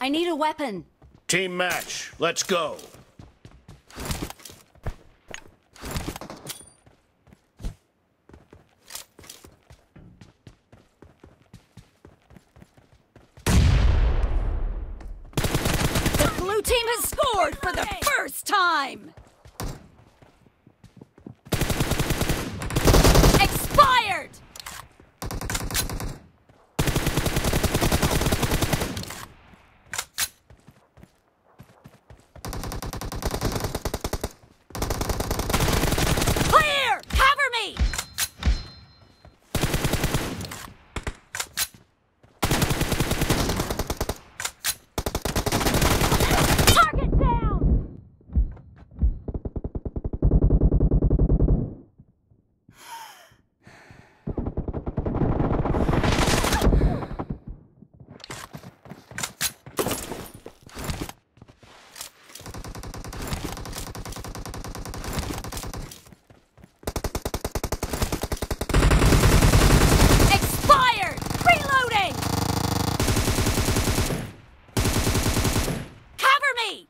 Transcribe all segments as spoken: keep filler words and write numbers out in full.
I need a weapon. Team match. Let's go. The blue team has scored for the first time. Expired. Clear! Cover me! Target down! Expired! Reloading! Cover me!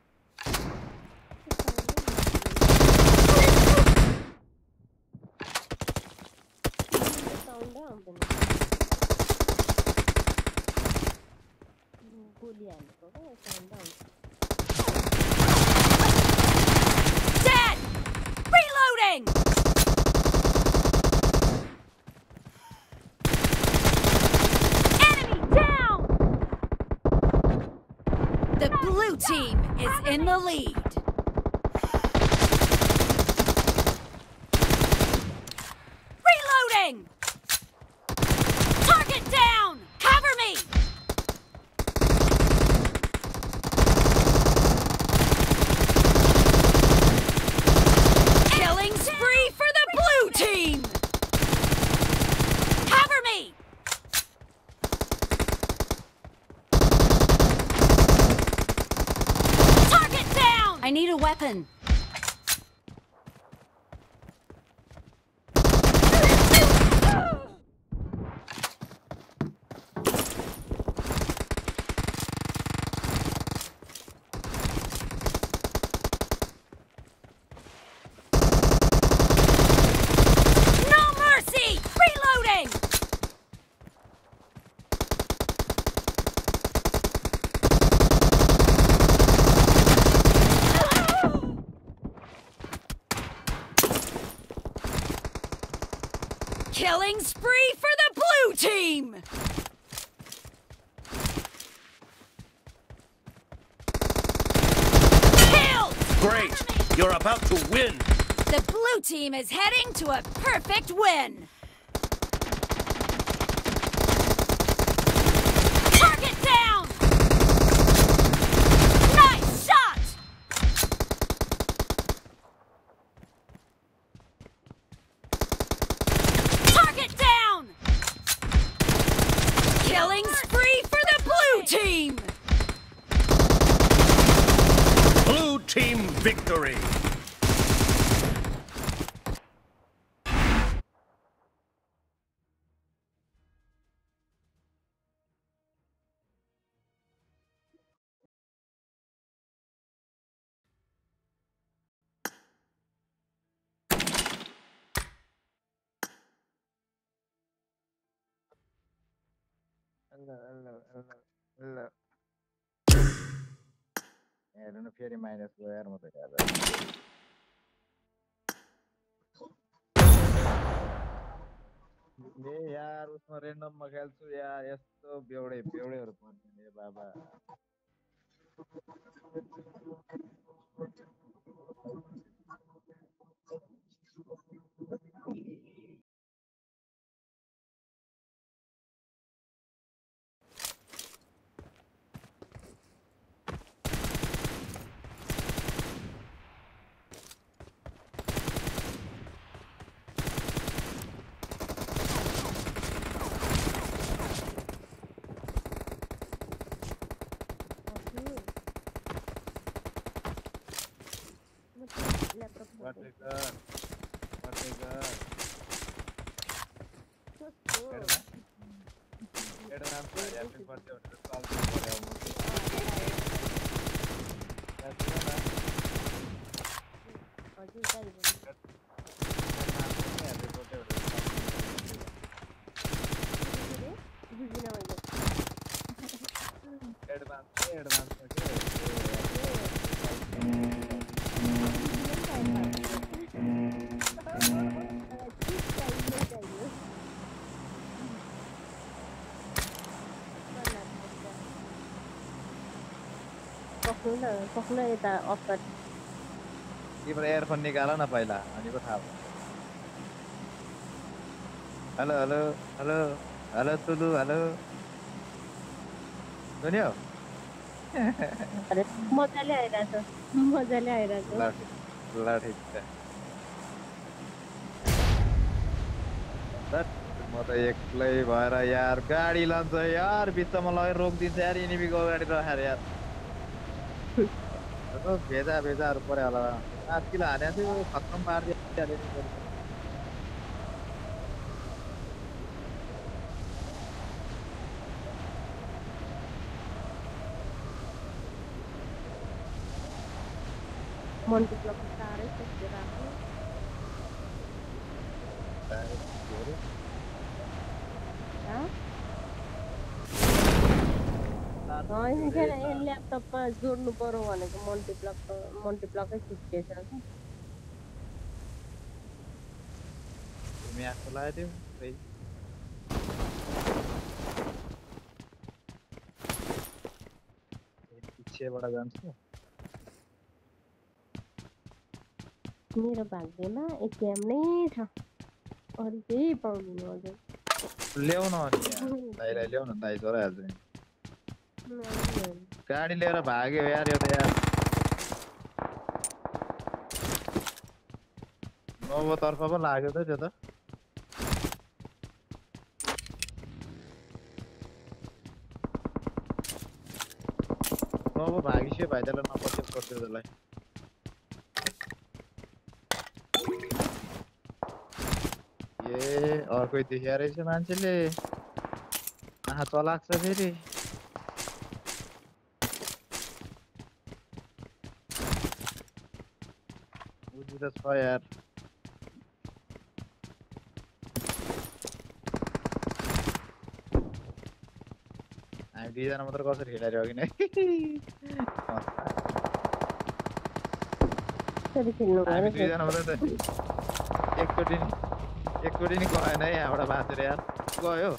Dead! Reloading! Enemy down! The blue team is in the lead. Reloading! Target down! Cover me! Killing spree for the blue team! Cover me! Target down! I need a weapon. No mercy! Reloading! Killing spree for the blue team! Killed! Great. You're about to win. The blue team is heading to a perfect win! Target down! Nice shot! Target down! Killing spree for the blue team! Blue team victory. Hello, hello, hello, hello. हेर्नु फेरि minus गयो यार म त हेर्दा ए यार उसमा रेन्डममा खेल्छु यार यस्तो बेउडे बेउडेहरू पर्ने बाबा What a gun. What a gun. Get an answer. Happy birthday. हजुर गाडी भन्नु बुझिन मैले एडभान्स एडभान्स पक्नु न पक्नु यता अफर तिम्रो एयरफोन निकाल न पहिला अनि पो थाहा भयो हेलो हेलो हेलो हेलो तुलु हेलो सुन्यो अरे मजाले आइरहेछ मजाले आइरहेछ ल ठिक ल ठिक छ धत्, म त एक्लै भएर यार गाडी लान्छ यार बिचमा लगेर रोकिदिन्छ यार इनिमीको गाडी राखेर यार यसो भेजा भेजाहरू पऱ्यो होला पाँच किलो हानेको थियो खत्तम पारिदियो मन्टु ब्लक साह्रै सोचेर आएको होइन के अरे ल्यापटपमा जोड्नु पर्यो भनेको मल्टिप्लक मल्टिप्लकै छुट्टिएछ कि तिमी आएको लगायो थियो पिछेबाट जान्छु मेरो भाग्यमा एटिएम नै छ अरू केही पाउँदिनँ हजुर ल्याउन अनि दाइलाई ल्याउन दाइ चलाइहाल्छु गाडी लिएर भाग्यो यार यो त यार नवतर्फ पो लाग्यो त त्यो त नव भागिसक्यो भाइ त्यसलाई नपसेल पर्थ्यो त्यसलाई ए अर्कै देखिया रहेछ मान्छेले आहा चलाक छ फेरि बुझी त छ यार हामी दुईजना मात्र कसरी खेलाइरह्यो कि नै हामी दुईजना मात्र त एकचोटि नि एकचोटि नि गएन है यहाँबाट बाँचेर यार गयो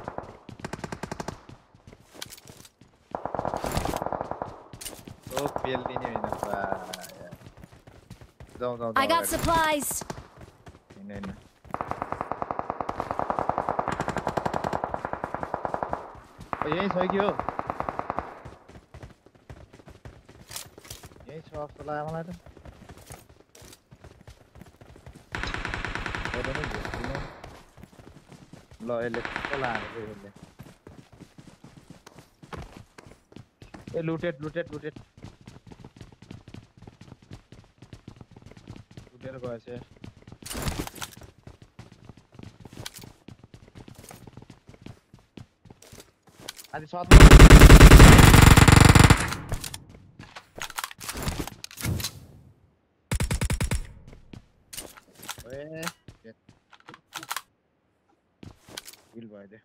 ओ पेल्ने होइन जाउँ जाउँ I got supplies. होइन होइन यही छ कि हो यही छ जस्तो लाग्यो मलाई त ल यसले कस्तो लाग्यो यसले ए लुटेड लुटेड लुटेड लुटेर गएछ आज सात ए किल भयो दे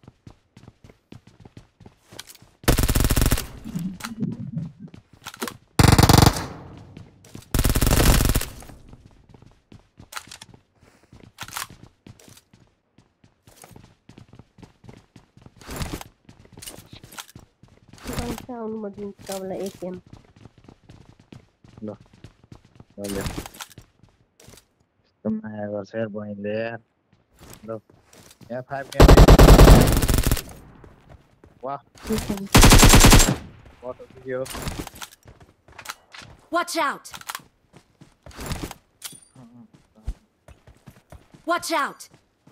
आउनु म दिन्छु तपाईँलाई एटिएम ल ल यस्तो माया गर्छ यार बहिनीले यार ल यहाँ फाइभ क्यामेरा वाह photo video Watch out! Watch out!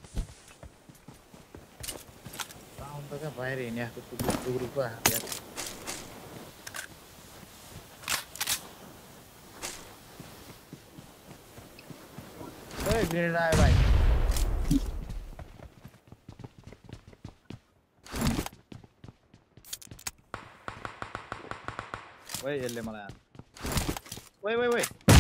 Sound त क्या बाहिर हिँडेको टुकुर टुकुर पो यार ए ग्रेनेड आयो भाइ ओए यसले मलाई ओए ओए ओए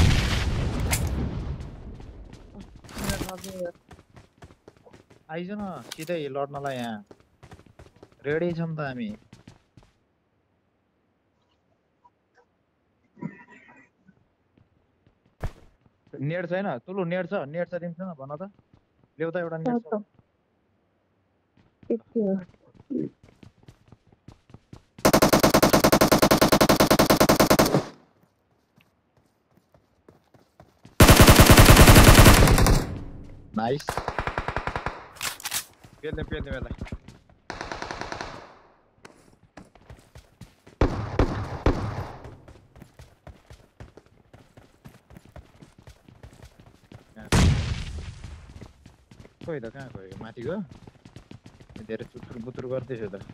आइज न सिधै लड्नलाई यहाँ रेडी छौँ त हामी नेट छैन तुलु नेट छ नेट छ तिमीसँग भन त ल्याउ त एउटा नेट छ नाइस पेल्ने पेल्ने बेला खोइ त कहाँ गयो माथि गयो धेरै चुचुर बुचुर गर्दैछु त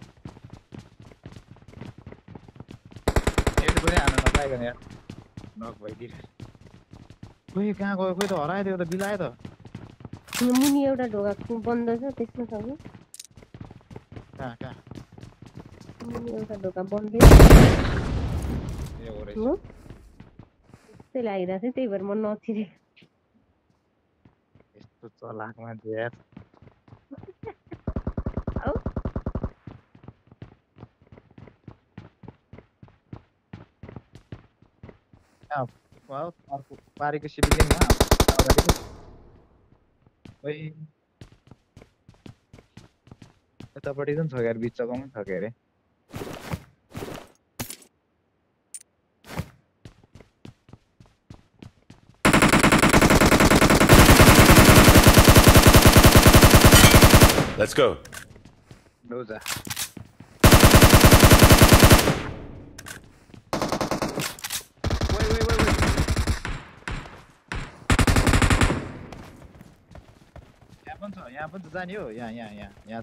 नेट पनि हान्न नपाइकन यार नक भइदिएर खोइ कहाँ गयो खोइ त हरायो त बिलायो त मुनि एउटा ढोका बन्द छ त्यसमा छ कि कहाँ कहाँ मुनि एउटा ढोका बन्दै ए हो रहेछ त्यस्तै लागिरहेको थियो त्यही भएर म नचिरे यस्तो चलाक मान्छे यार औ अर्को पारेको सिभिलियनमा अगाडि खोइ यतापट्टि पनि छ यार बिचको पनि छ के अरे Let's go. Doza. Wait, wait, wait, wait. यहाँ पनि छ यहाँ पनि त जाने हो यहाँ यहाँ यहाँ यहाँ छ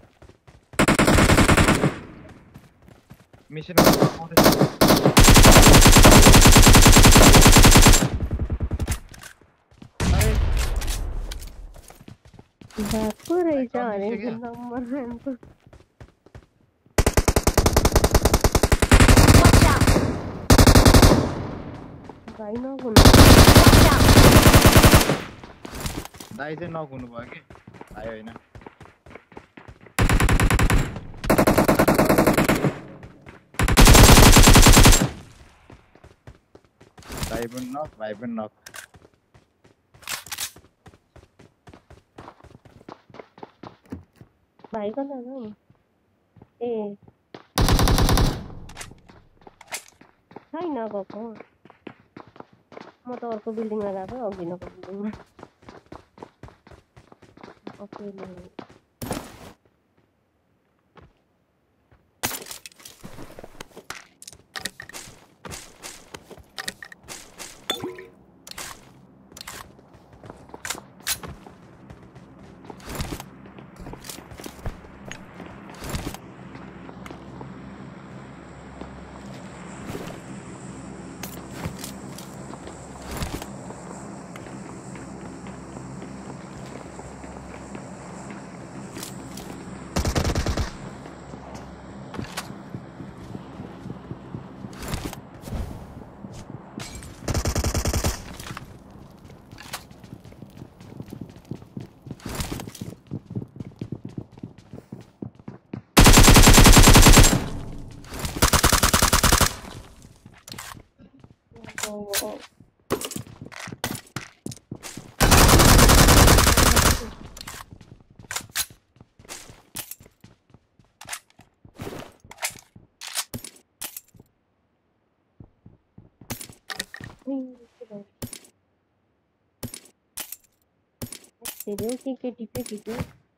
मिसन भएको रहेछ अरे नम्बर राम्रो भाइ नहुनु दाइ चाहिँ नहुनु भयो कि भाइ होइन दाइ पनि नक भाइ पनि नक भाइ कता गयो ए छैन गएको म त अर्को बिल्डिङमा गएको अघिल्लोको बिल्डिङमा ओके तेरे की के टिपे टिपे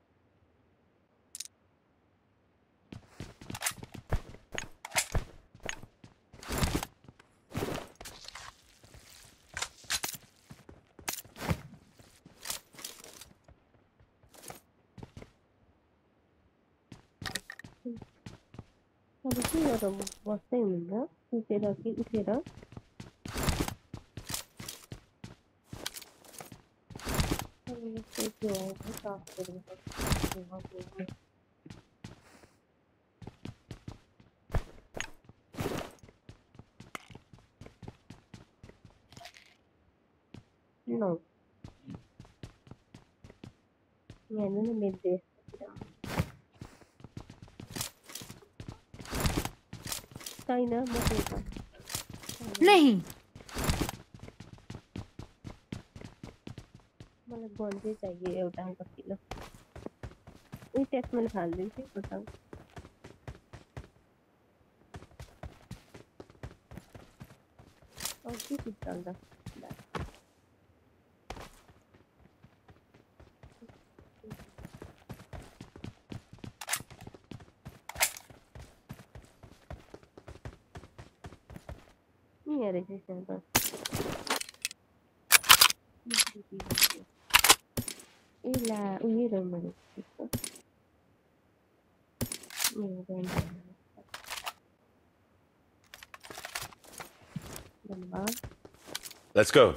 अब के गर्नु बस्दै हुनुहुन्छ उठेर कि उठेर त्यो साफ गर्नु No. यहाँ नि मेरे छैन मसँग नहीं मलाई गन चाहिँ चाहियो एउटा कतिलो यही टेस्ट मैले फाल्दिन्छु पसँग अब के फिट चल्छ Ini resistance bas. Ila uyi ramai. Ini kan. Let's go.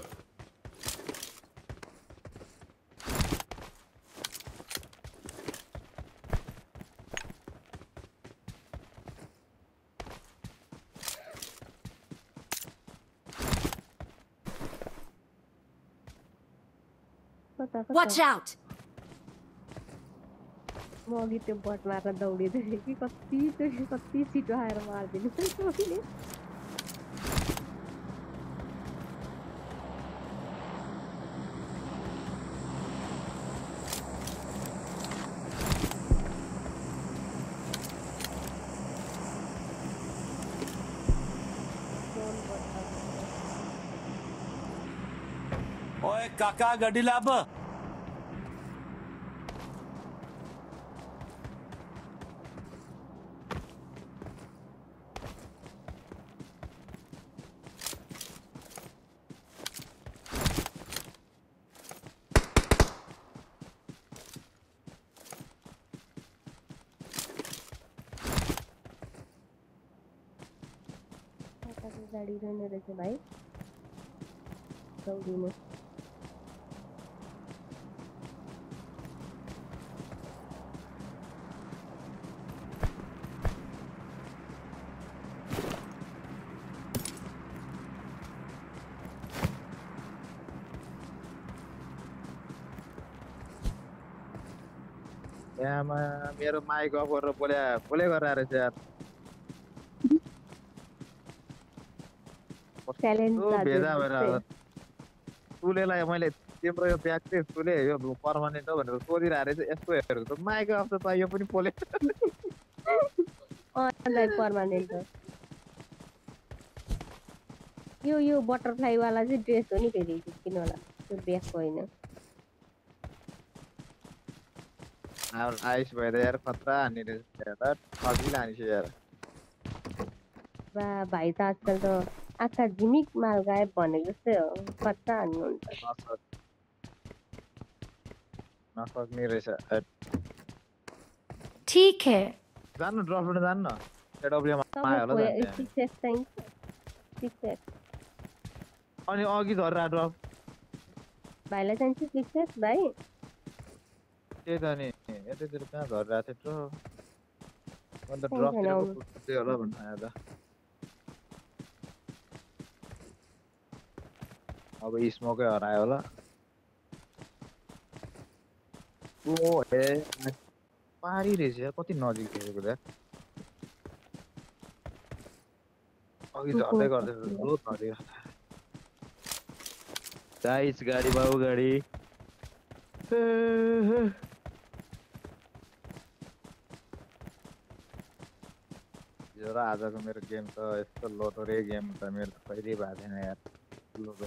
Watch out! म अघि त्यो बट मारेर दौडिँदै थिएँ कि कति त्यो कति छिटो आएर मारिदिनु मैले ओए काका गाडी लाभ गाडी रहने रहेछ भाइ दौडिनु यामा मेरो माइक अफ गरेर बोले बोले गरेर रहेछ यार च्यालेन्ज भेजा भएर तुलेलाई मैले तिम्रो यो ब्याग चाहिँ तुले यो पर्मानेन्ट हो भनेर सोधिरहेको रहेछ यस्तो हेरेको त माइक अफ त यो पनि पोले अनलाइन पर्मानेन्ट हो यो यो बटरफ्लाई वाला चाहिँ ड्रेस हो नि फेरि किन होला त्यो ब्याग होइन आइस भएर यार खतरा हान्ने रहेछ यार ठगिला हानिछ यार बा भाइ त आजकल त आँखा झिमिक माल गायब भनेको जस्तै हो खतरा हान्नुहुन्छ नसक्ने रहेछ ठीक है जान्नु ड्रप लिन जान्नु न एडब्ल्यूमा आयो होला सिक्स चाहिन्छ सिक्स अनि अघि झरेर ड्रप भाइलाई चाहिन्छ सिक्स भाइ त्यही त नि यतैतिर कहाँ झरिरहेको थियो अन्त ड्रप त्यो होला भन्नु आयो त अब स्मोकै हरायो होला ओ हे पारी रहेछ कति नजिक थियो यार अघि झर्दै गर्दै बहुत झऱ्यो गाइस गाडी बाबु गाडी यो र आजको मेरो गेम त यस्तो लोटोरे गेम त मेरो कहिले भएको थिएन यार लोटो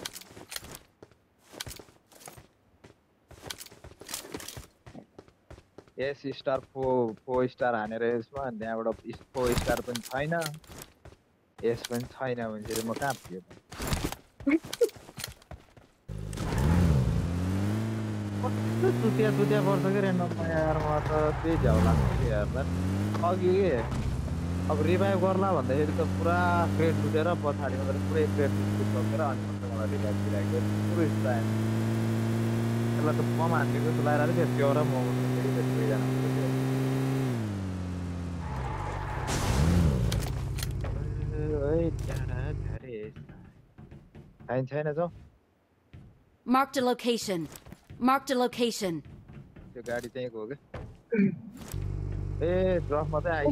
S star four four star हानेर यसमा त्यहाँबाट फोर स्टार पनि छैन एस पनि छैन भने म कहाँ पुगेँ कस्तो चुतिया चुतिया पर्छ कि रेन्डममा यार म त त्यही झ्याउ लाग्छ कि यार अघि अब रिभाइभ गर्ला भन्दाखेरि त पुरा क्रेट उठेर पछाडि मात्रै पुरै क्रेट सकेर अनि मात्रै मलाई रिभाइभ दिइरहेको पुरै स्टाइल त्यसलाई त पम हानेको जस्तो लगाइरहेको थियो त्यो र म दुईजना छैन छैन जाउँ Marked a location. Marked a location. त्यो गाडी त्यहीँको हो के ए ड्रप मात्रै आइयो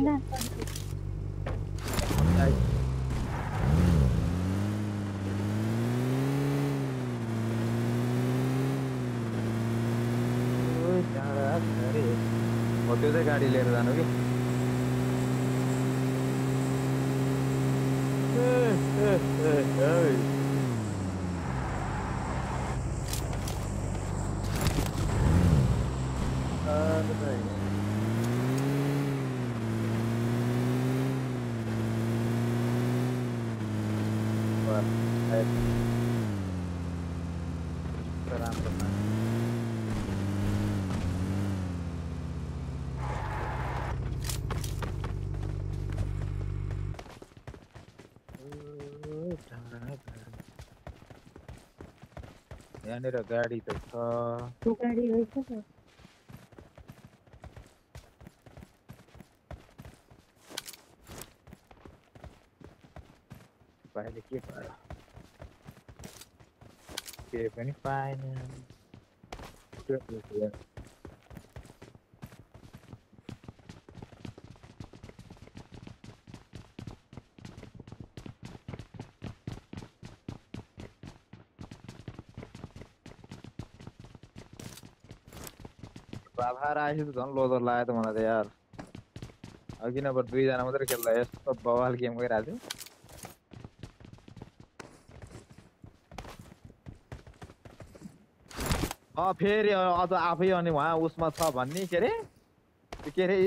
ओइ डाँडा झरे हो त्यो चाहिँ गाडी लिएर जानु कि ए ए ए ए यहाँनिर गाडी त छ गाडी रहेछ त भाइले के पायो के पनि पाएन बाभार आएपछि त झन् लोदर लाग्यो त मलाई त यार अघि नभए दुईजना मात्रै खेल्दा यस्तो बवाल गेम गइरहेको थियो अँ फेरि अझ आफै अनि उहाँ उसमा छ भन्ने के अरे त्यो के अरे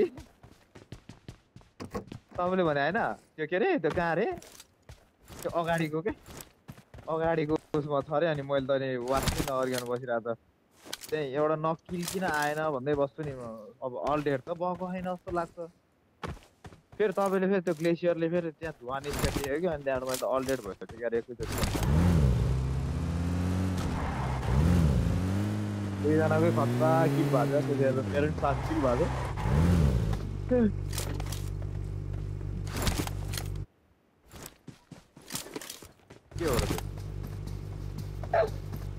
तपाईँले भने होइन त्यो के अरे त्यो कहाँ अरे त्यो अगाडिको के अगाडिको उसमा छ अरे अनि मैले त नि वाच्नै नगरिकन बसिरहेको त त्यही एउटा नकिल किन आएन भन्दै बस्छु नि म अब अल डेट त भएको छैन जस्तो लाग्छ फेरि तपाईँले फेरि त्यो ग्लेसियरले फेरि त्यहाँ धुवा निस्कियो कि अनि त्यहाँबाट मैले त अल डेट भइसक्यो क्या एकैचोटि दुईजनाकै खतरा किल भएको छ त्यतिखेर त मेरो पनि सात किल भएको के हो र त्यो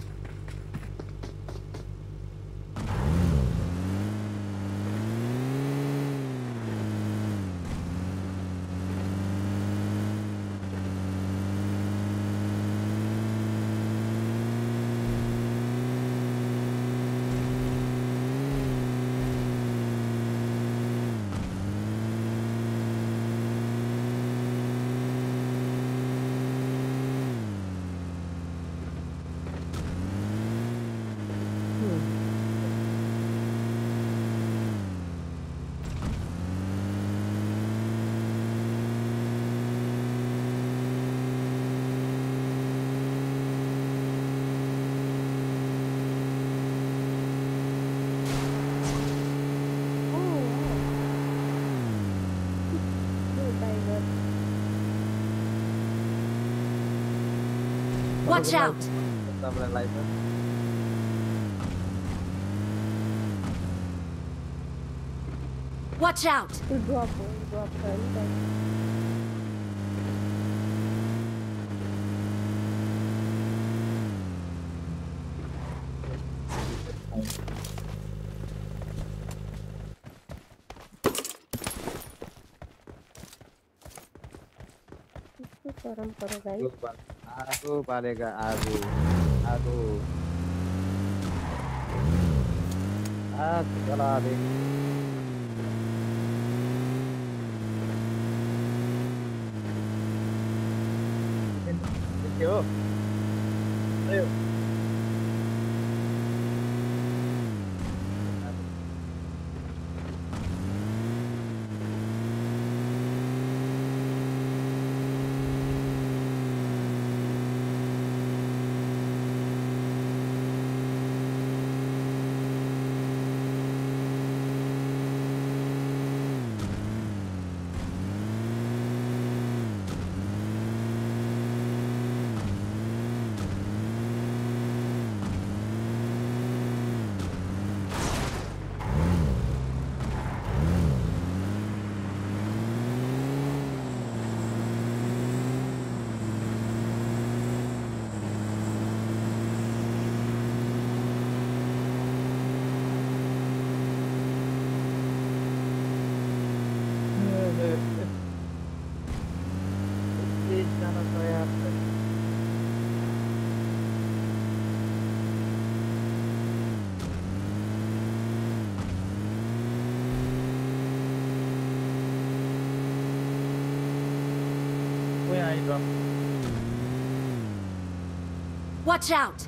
Watch out! Watch out! To drop, drop गरम परो गाइस आगो बालेगा आगो आगो आग जला दे के हो अरे Watch out!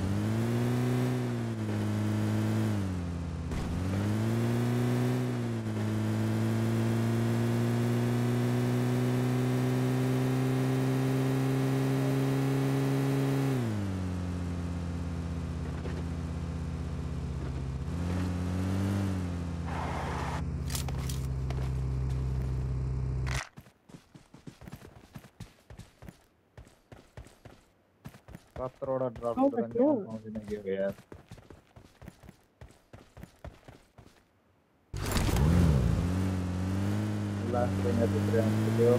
सत्रवटा ड्रप आउँछ गरेर त्यो। पाउँदैन के हो यार लास्ट रेन्जर भित्र आउँछ त्यो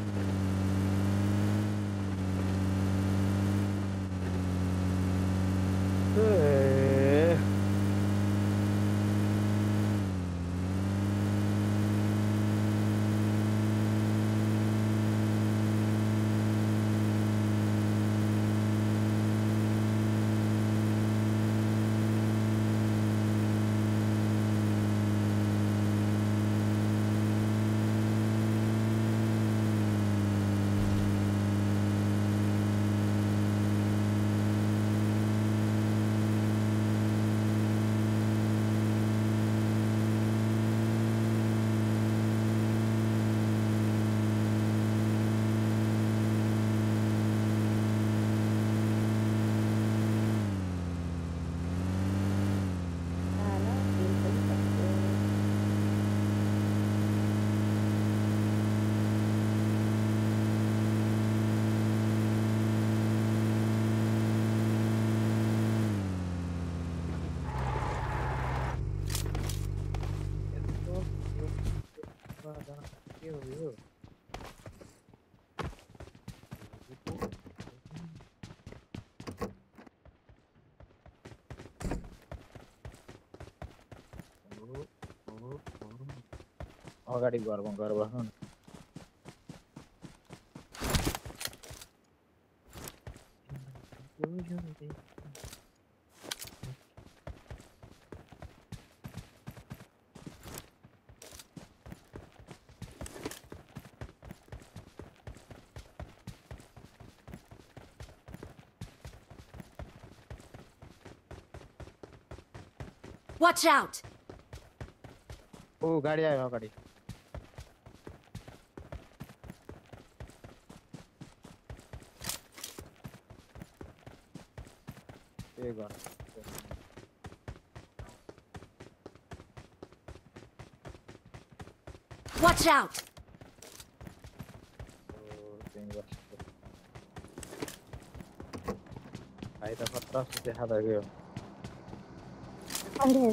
ए आला, तेल पनि सक्यो। यस्तो के हो यो अगाडि घरमा गएर बस्नु न Watch out! ओ गाडी आयो अगाडि ए घर Watch out! भाइ त खतरा देखाएको यो अरे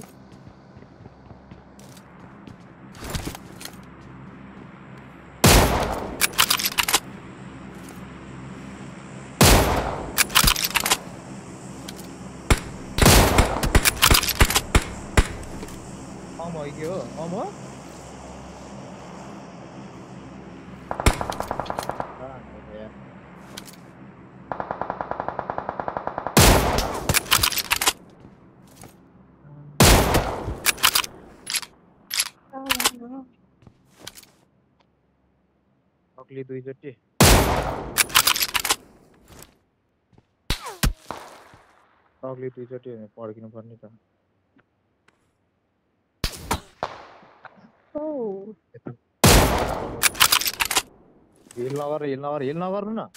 अम हो कि हो अम हो अग्ली दुईचोटि अग्ली दुईचोटि पड्किनु पर्ने त ओ हिल नगर हिल नगर हिल नगर्नु न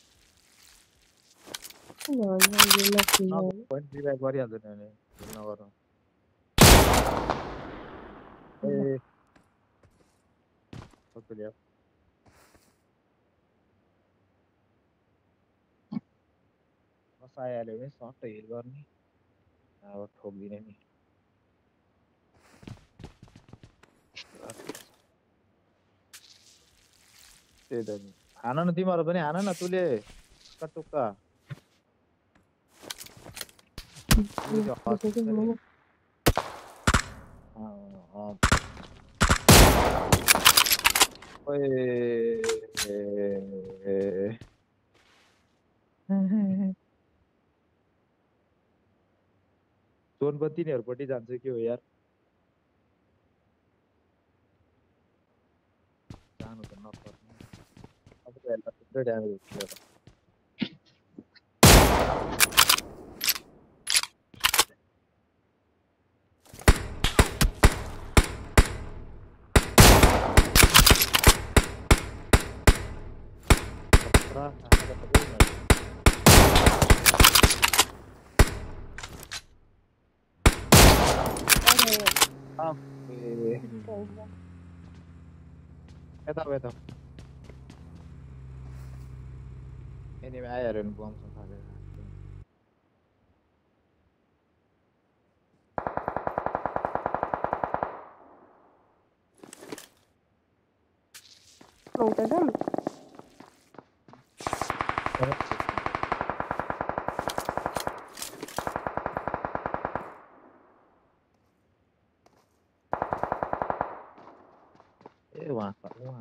पोइन्ट रिभाइभ गरिहाल्छ नि अनि हिल नगर्नु ए सक्यो बसाइहाल्यो भने सट्ट हिल गर्ने अब ठोक्दिने नि त्यही त नि हान न तिमीहरू पनि हान न तुले टुक्का जोन पनि तिनीहरूपट्टि जान्छ के हो यार जानु त नपर्ने अब थुप्रै ड्यामेज थियो पुरा खाएर पनि यता यता एनिमी आइहाल्यो नि बमसँग थालेर Mong tới lắm. ए वहाँ त वहाँ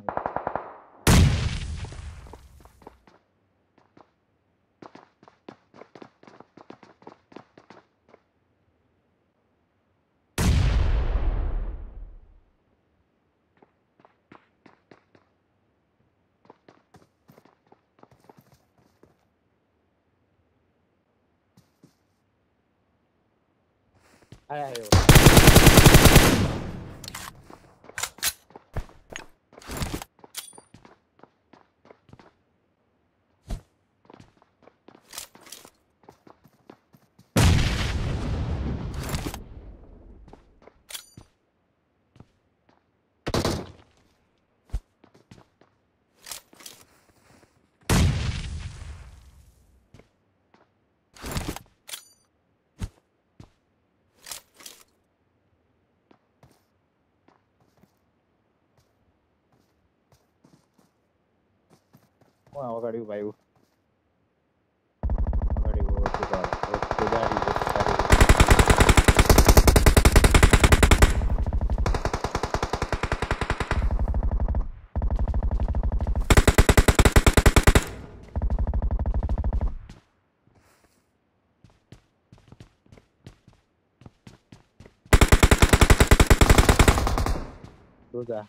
आयो आयो वहाँ अगाडि भाइ अगाडिको त्यो घर त्यो गाडीको गाडी दोजा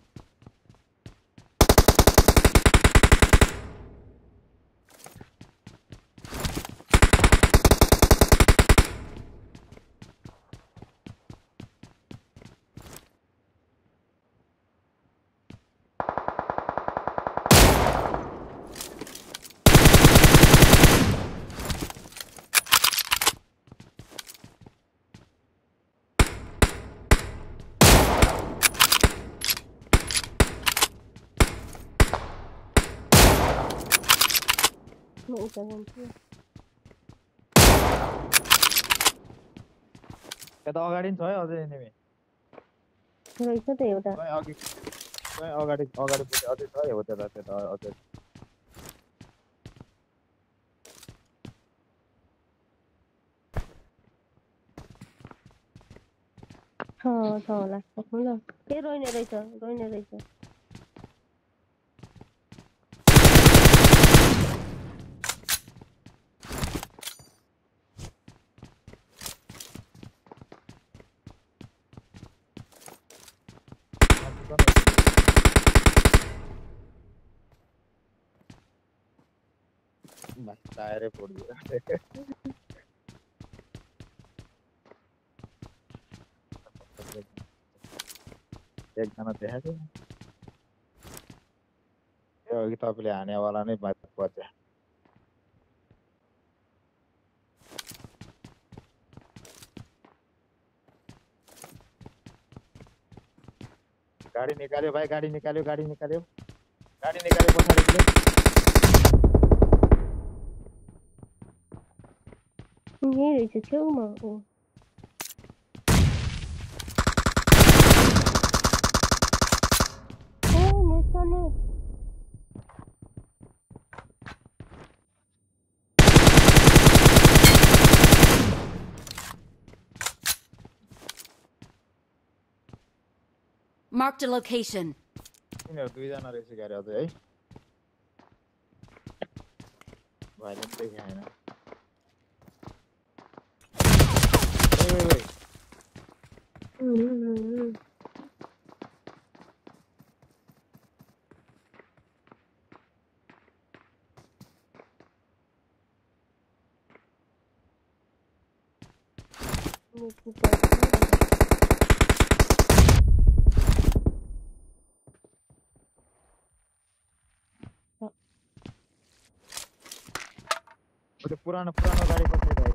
Mong tới lắm chứ. यता अगाडि नि छ है अझै एनिमी रहेछ त एउटा कहीँ अघि कहीँ अगाडि अगाडि पनि अझै छ हो त्यता त्यता अझै छ छ होला सक्नु ल ए रोइने रहेछ रोइने रहेछ बस टायरै फोडिदियो एकजना देखाएको थियो अघि तपाईँले हानेवाला नै बच्चा गाडी निकाल्यो भाइ गाडी निकाल्यो गाडी निकाल्यो गाडी निकाल्यो पछाडिको यही रहेछ छेउमा ऊ Marked a location. यिनीहरू दुईजना रहेछ गाडी अझै है भाइले पनि देखाएन मेथी पर्छ त्यो पुरानो पुरानो गाडी पछाडि गयो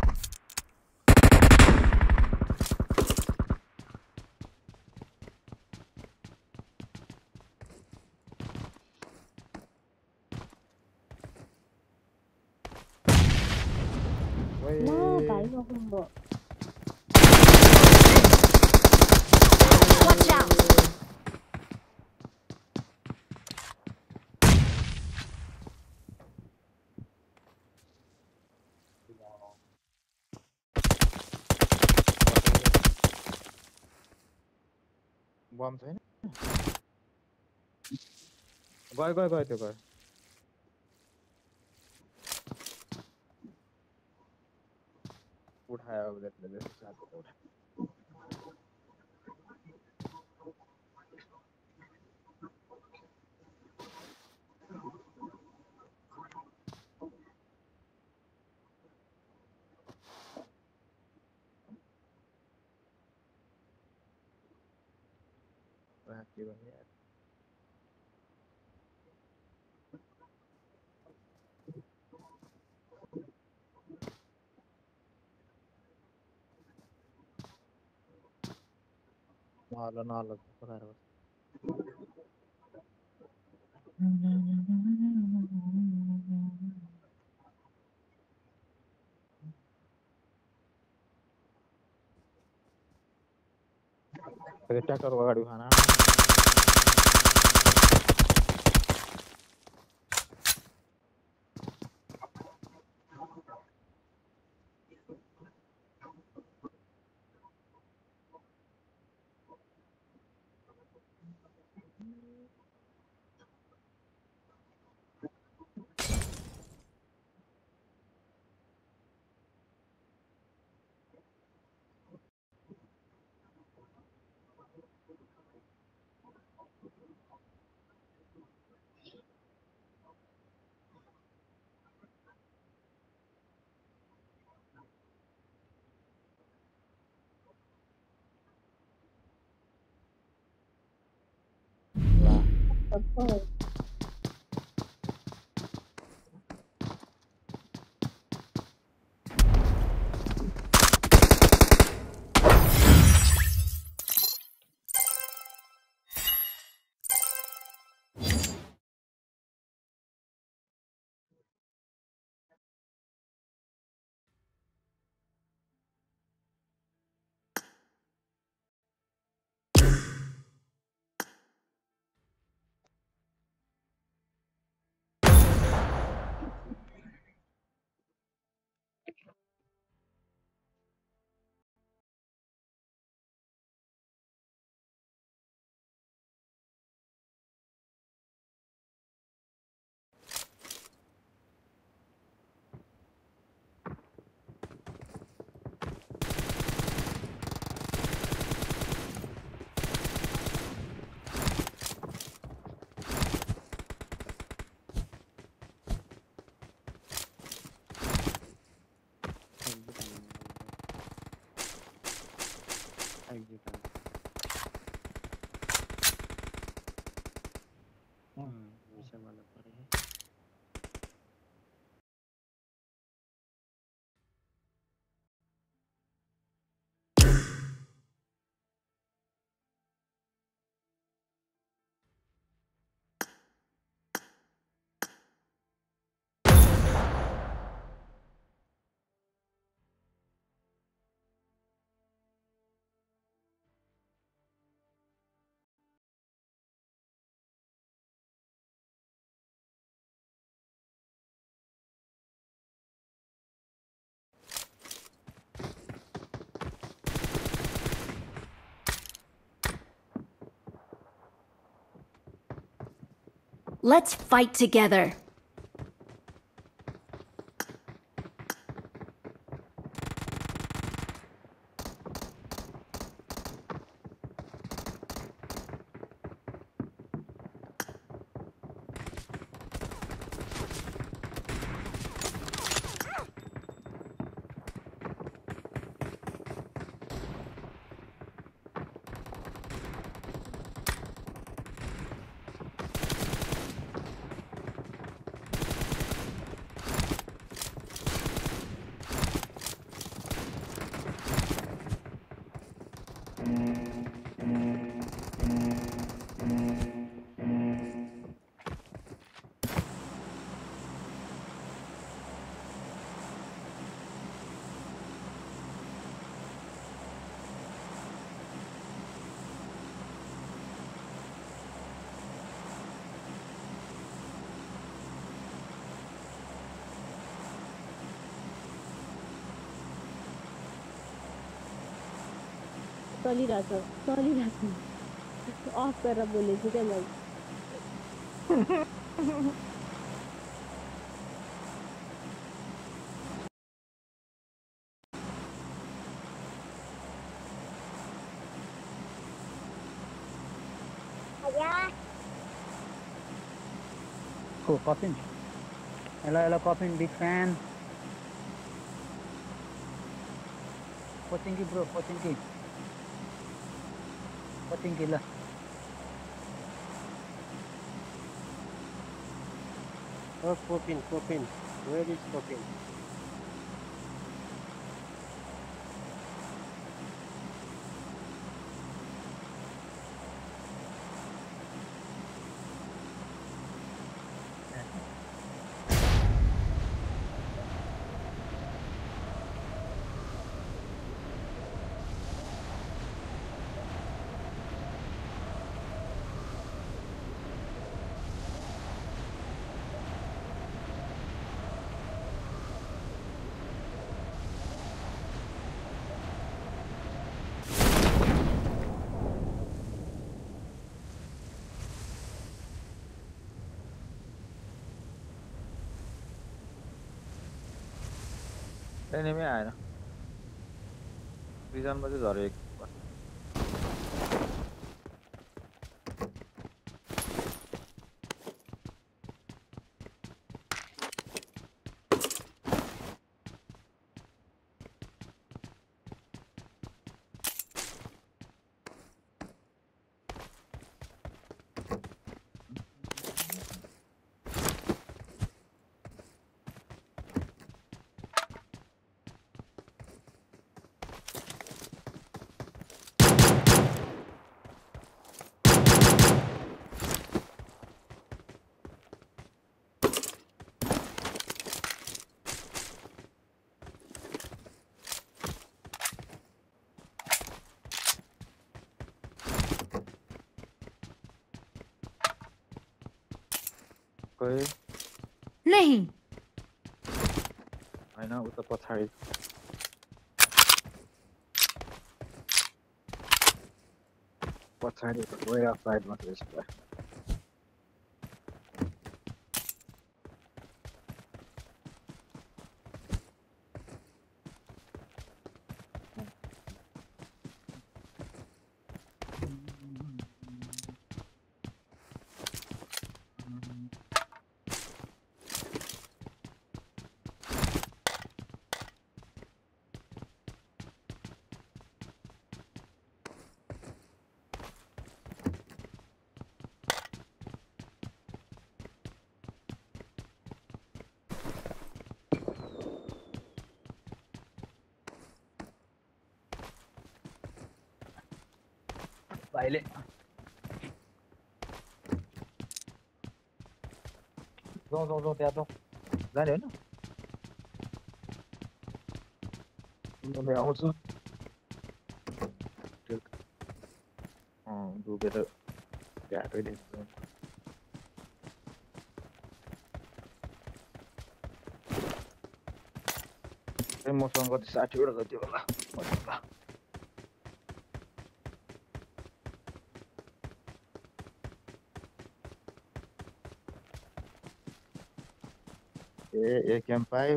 ल भाइ नकुम्बो Watch out! बम छैन गयो गयो गयो त्यो गयो उठायो अब त्यसले त्यसको साथीले उठायो राति भने यार नल नल पकाएर बस ट्र्याक्टरको अगाडि खाना सबै Let's fight together. चलिरहेछ चलिरहेछ अफ गरेर बोलेछु क्या मैले Cool, Coffin. Hello, hello, Coffin, big fan. Pochinki, bro, Pochinki. Pochinki, la. Oh, Popin, Popin. Where is Popin? Enemy आएन प्रिजनमा चाहिँ झऱ्यो एक कोही नहीं होइन उता पछाडि पछाडि गएर साइडमा छ यसको भाइले जाउँ जाउँ जाउँ त्यहाँ जाउँ जाने होइन उनीहरूले आउँछ अँ डुबेर भ्याएकै देख्छ मसँग कति साठीवटा जति होला ए एक एम पायो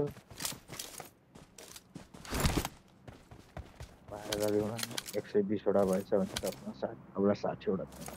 बाह्र गरेको एक सय बिसवटा भएछ भने तपाईँमा साठी अब साठीवटा छ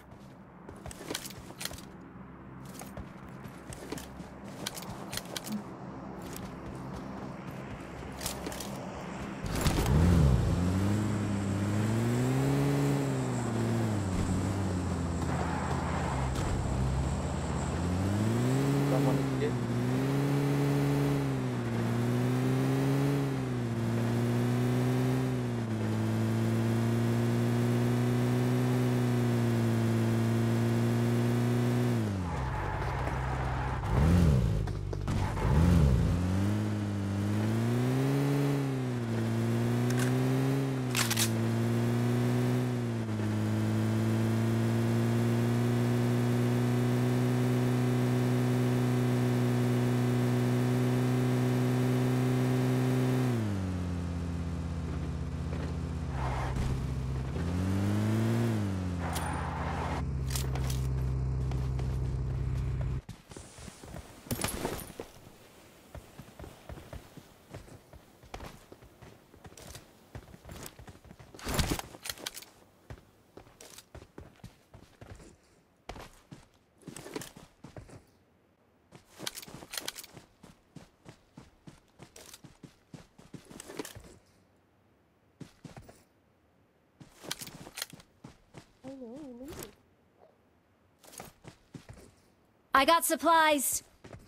I got supplies.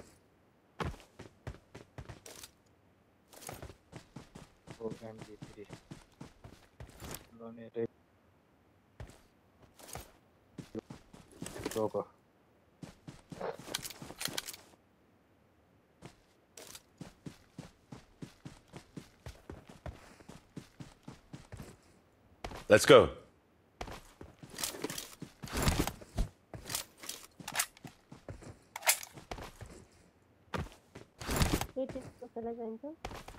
O M G three. Donated. Logo. Let's go. It is कसैलाई चाहिन्छ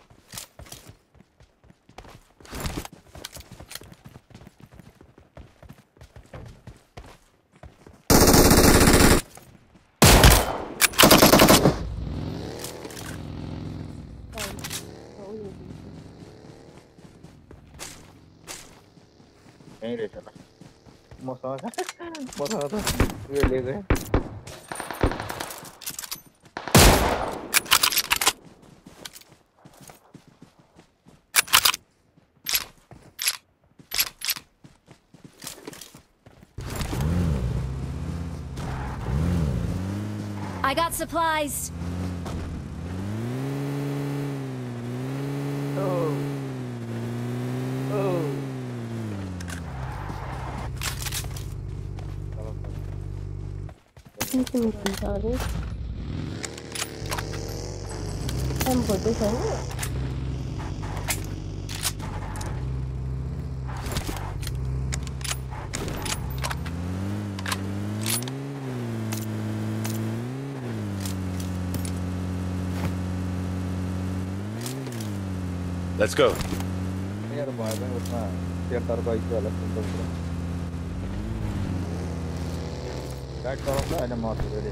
यहीँ रहेछ ल मसँग मसँग त उयो लिएको है I got supplies. Oh. Oh. के हुन्छ अरे काम गर्दै छैन Let's go. यार भयो भने उसमा सेन्टर गइसक्यो होला सुन्दर कुरा गाइड गराउँछ होइन म फेरि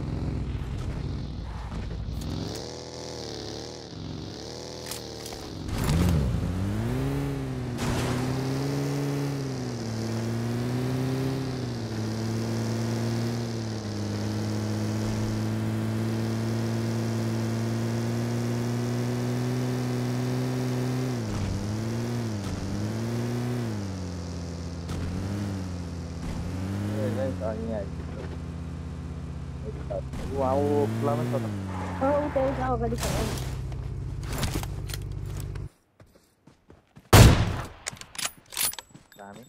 Wow, lama banget. Oh, udah udah अगाडि छ Kami.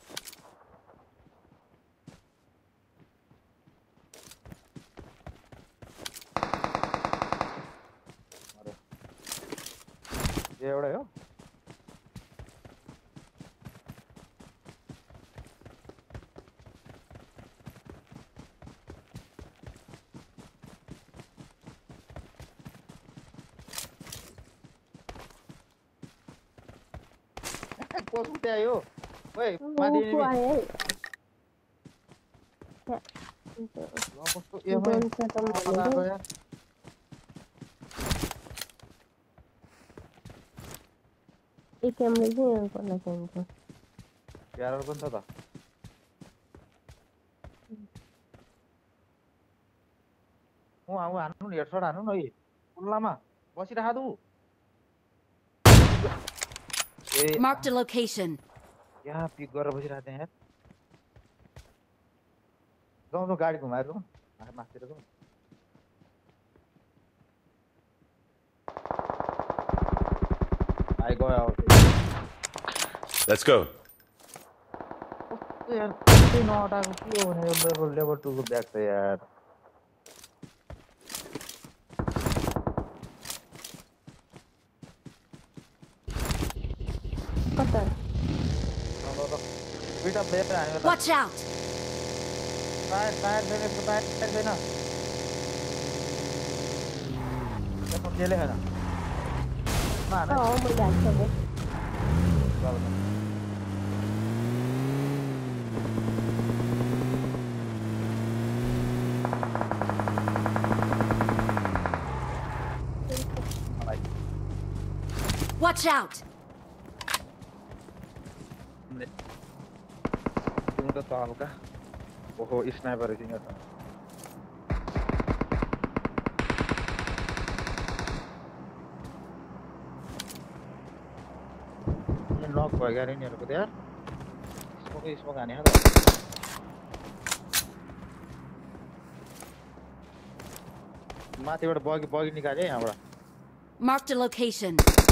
ये एउटा हो Kos udah ayo. Woi, mati ini. Ya. Kos tuh ya, Woi. Apa ya? ये कैमरे से ऑन करना चाहिए यार और कौन था म आउ हान्नु नि हेडशट हान्नु न उल्लामा बसिराख दु Marked a location. यहाँ पिक गरेर बसिराख त्यहाँ यार जाउँ न गाडी घुमाएर जाउँ माथितिर जाउँ आई गयो आउ Let's go. यार त्यही नअटाको के हो भने लेभल लेभल टू को ब्याग छ यार कता बेटा प्लेयर हानेको त Watch out. टायर टायर देने को टायर टायर देना देखो खेले है ना ना ना ओ मैले हाल्छ चलो Watch out. तुम तो ताल का वो स्नाइपर है जिंगा ये नॉक हो गया नहीं यार को यार इसको को इसको गाने हैं माथिबाट बगी बगी निकाले यहाँबाट Marked a location.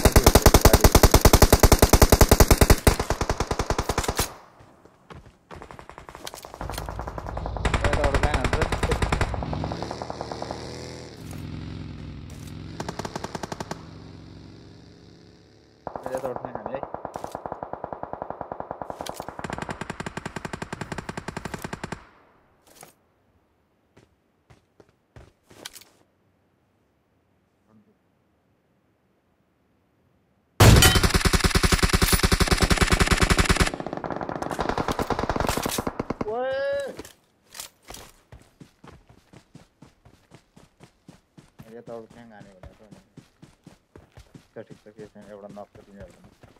ठिक छ के छैन एउटा नक दिने एउटा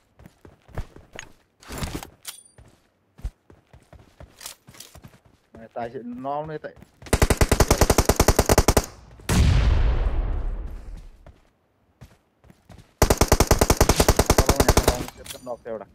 मैले तासी नआउने त नक एउटा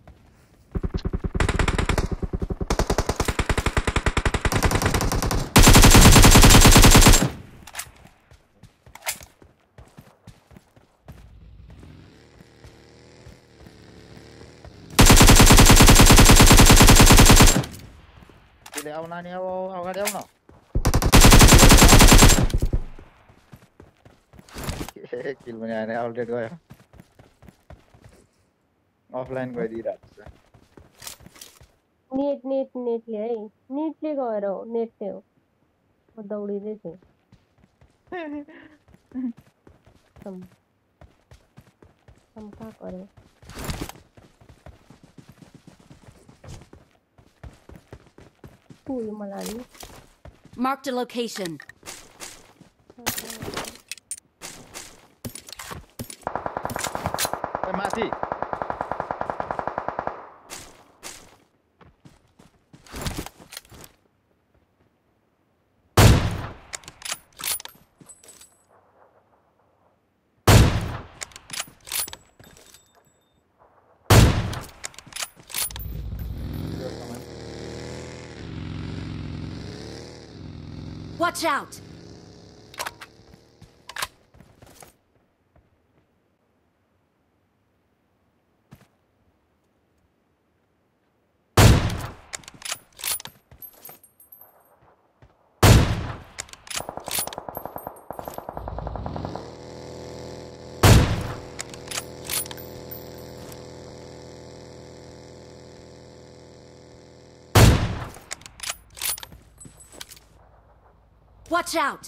आऊ नानी आऊ अगाडि आऊ न के किल पनि आएन आउटलेट गयो अफलाइन गइदिइरहेको छ नेट नेट नेटले है नेटले गएर हो नेटले हो म दौडिँदै थिएँ सम सम कहाँ गऱ्यो मलाई Marked a location. माथि Watch out! Watch out!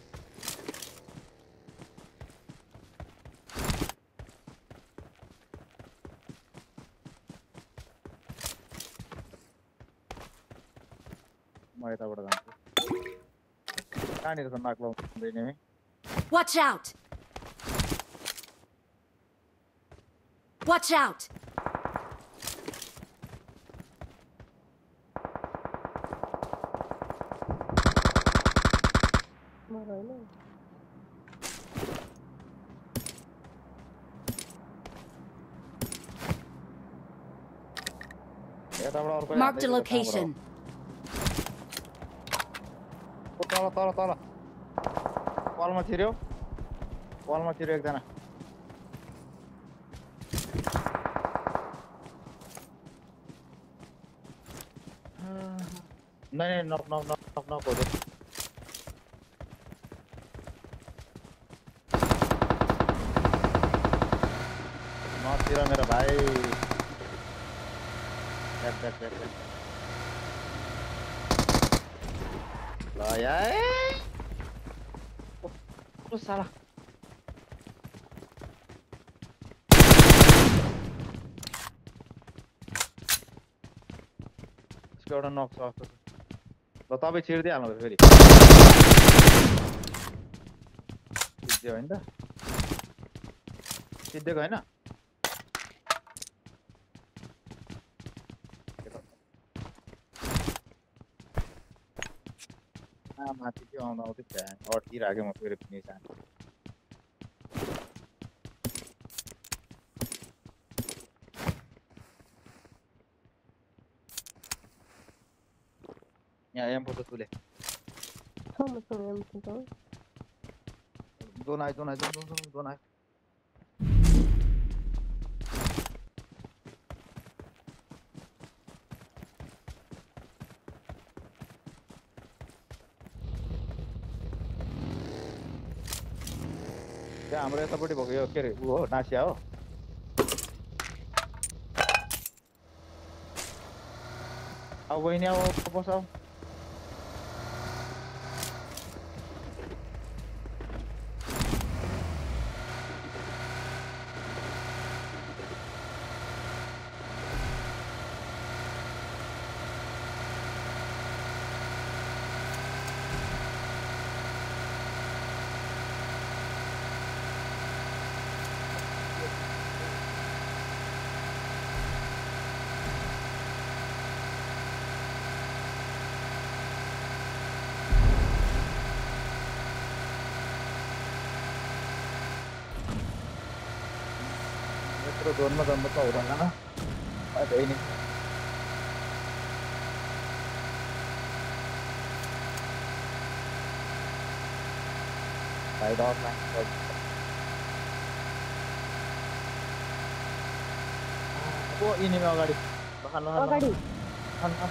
Watch out! Watch out! Marked a location. तल तल तल वालमा छिर्यो वालमा छिर्यो एकजना नहीं नहीं नक नक नक नक नक हो दे नक छिरा मेरा भाई बैक बैक बैक बैक ला यार ओ साला इसको एउटा नक छ ल तपाईं छिर्दै हाल्नु फेरि सिद्धे हैन त सिद्धेको हैन आ माथि त्यो आउँदा आउँदै फ्यान अड्किराख्यो म फेरि पनि जान्छु यहाँ एम फोटो तुले छ मसँग एम फोटो जोन आयो जोन आयो जोन जोन जोन जोन आयो त्यहाँ हाम्रो यतापट्टि भएको यो के अरे ऊ हो नासिया हो अब बहिनी अब बस अब यत्रो जोनमा जम्मा त हुँदैन न त्यही नि भाइ डर लाग्छ ओ इनिमी अगाडि लखान लखान अगाडि लखान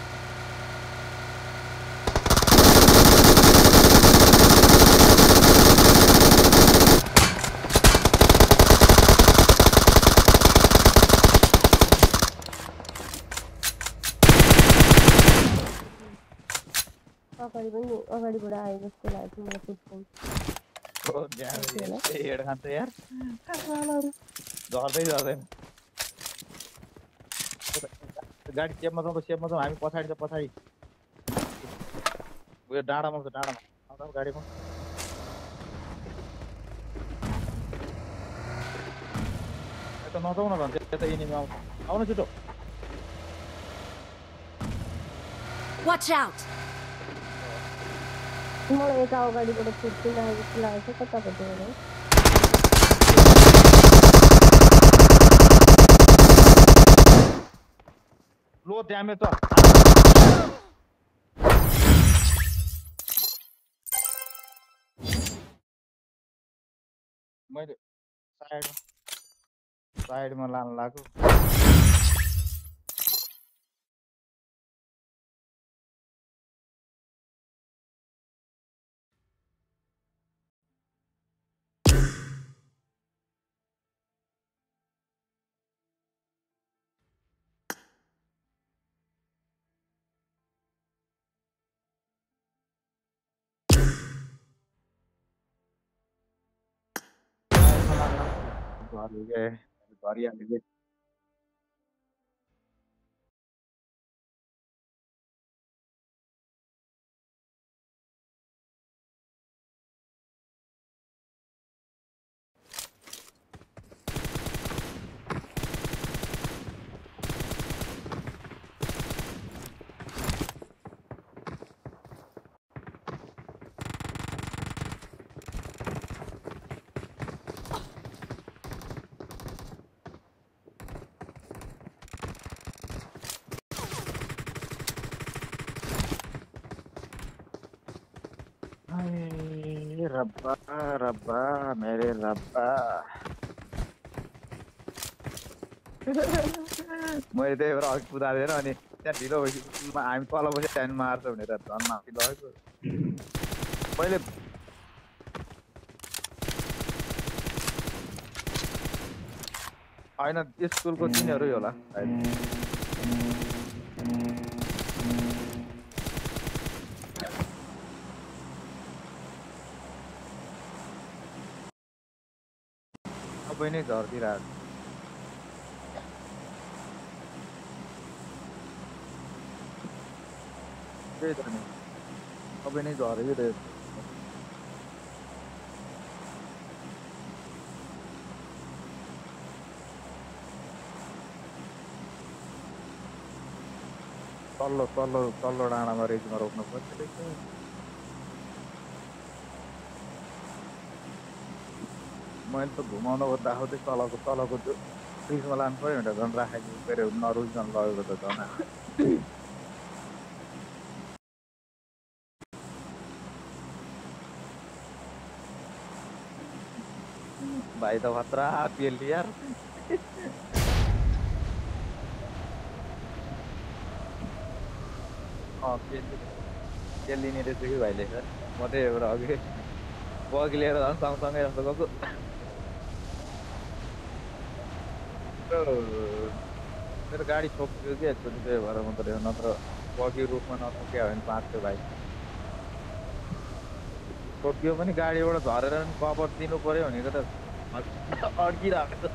अगाडि पनि अगाडिबाट आए जस्तो लाग्छ मलाई फुटबल ओ ज्यान हेड खान्छ यार झर्दै झर्दैन गाडी सेपमा जाउँ त सेपमा जाउँ हामी पछाडि छ पछाडि उयो डाँडामा छ डाँडामा आउँदा गाडीमा यता नजाउँ न भन्छ यता इनिमी आउँछ आउनु छिटो Watch out! मलाई यता अगाडिबाट फुट्किन आए जस्तो लागेको छ कताबाट लो ड्यामेज छ मैले साइडमा साइडमा लानु लाग्यो घर गए घर हाल्यो हाय रब्बा रब्बा मेरे रब्बा मैले त्यही भएर अघि कुदाएर अनि त्यहाँ ढिलो भएपछि हामी तल बसेर त्यहाँदेखि मार्छ भनेर झन् माथि लगेको मैले होइन स्कुलको तिनीहरू होला सबै नै झर्दिरहेको त्यही त नि सबै नै झरिरहेको तल्लो तल्लो तल्लो डाँडामा रेजमा रोक्नु पर्छ रहेछ मैले त घुमाउनु खोज्दा खोज्दै तलको तलको त्यो फ्रिजमा लानु पऱ्यो भनेर झन् राखेको के अरे नरुझ्न लगेको त झन् भाइ त खतरा पेल्ली यार अँ पेल्ली पेल्लिने रहेछ कि भाइले सर म त्यही एउटा अघि बगी लिएर झन् सँगसँगै जस्तो गएको मेरो गाडी छोप्यो कि एकचोटि त्यही भएर म त नत्र बगी रुखमा नछोक्यो भने बाँच्थ्यो भाइ छोप्यो पनि गाडीबाट झरेर पनि कभर दिनु पर्यो भनेको त अड्किरहेको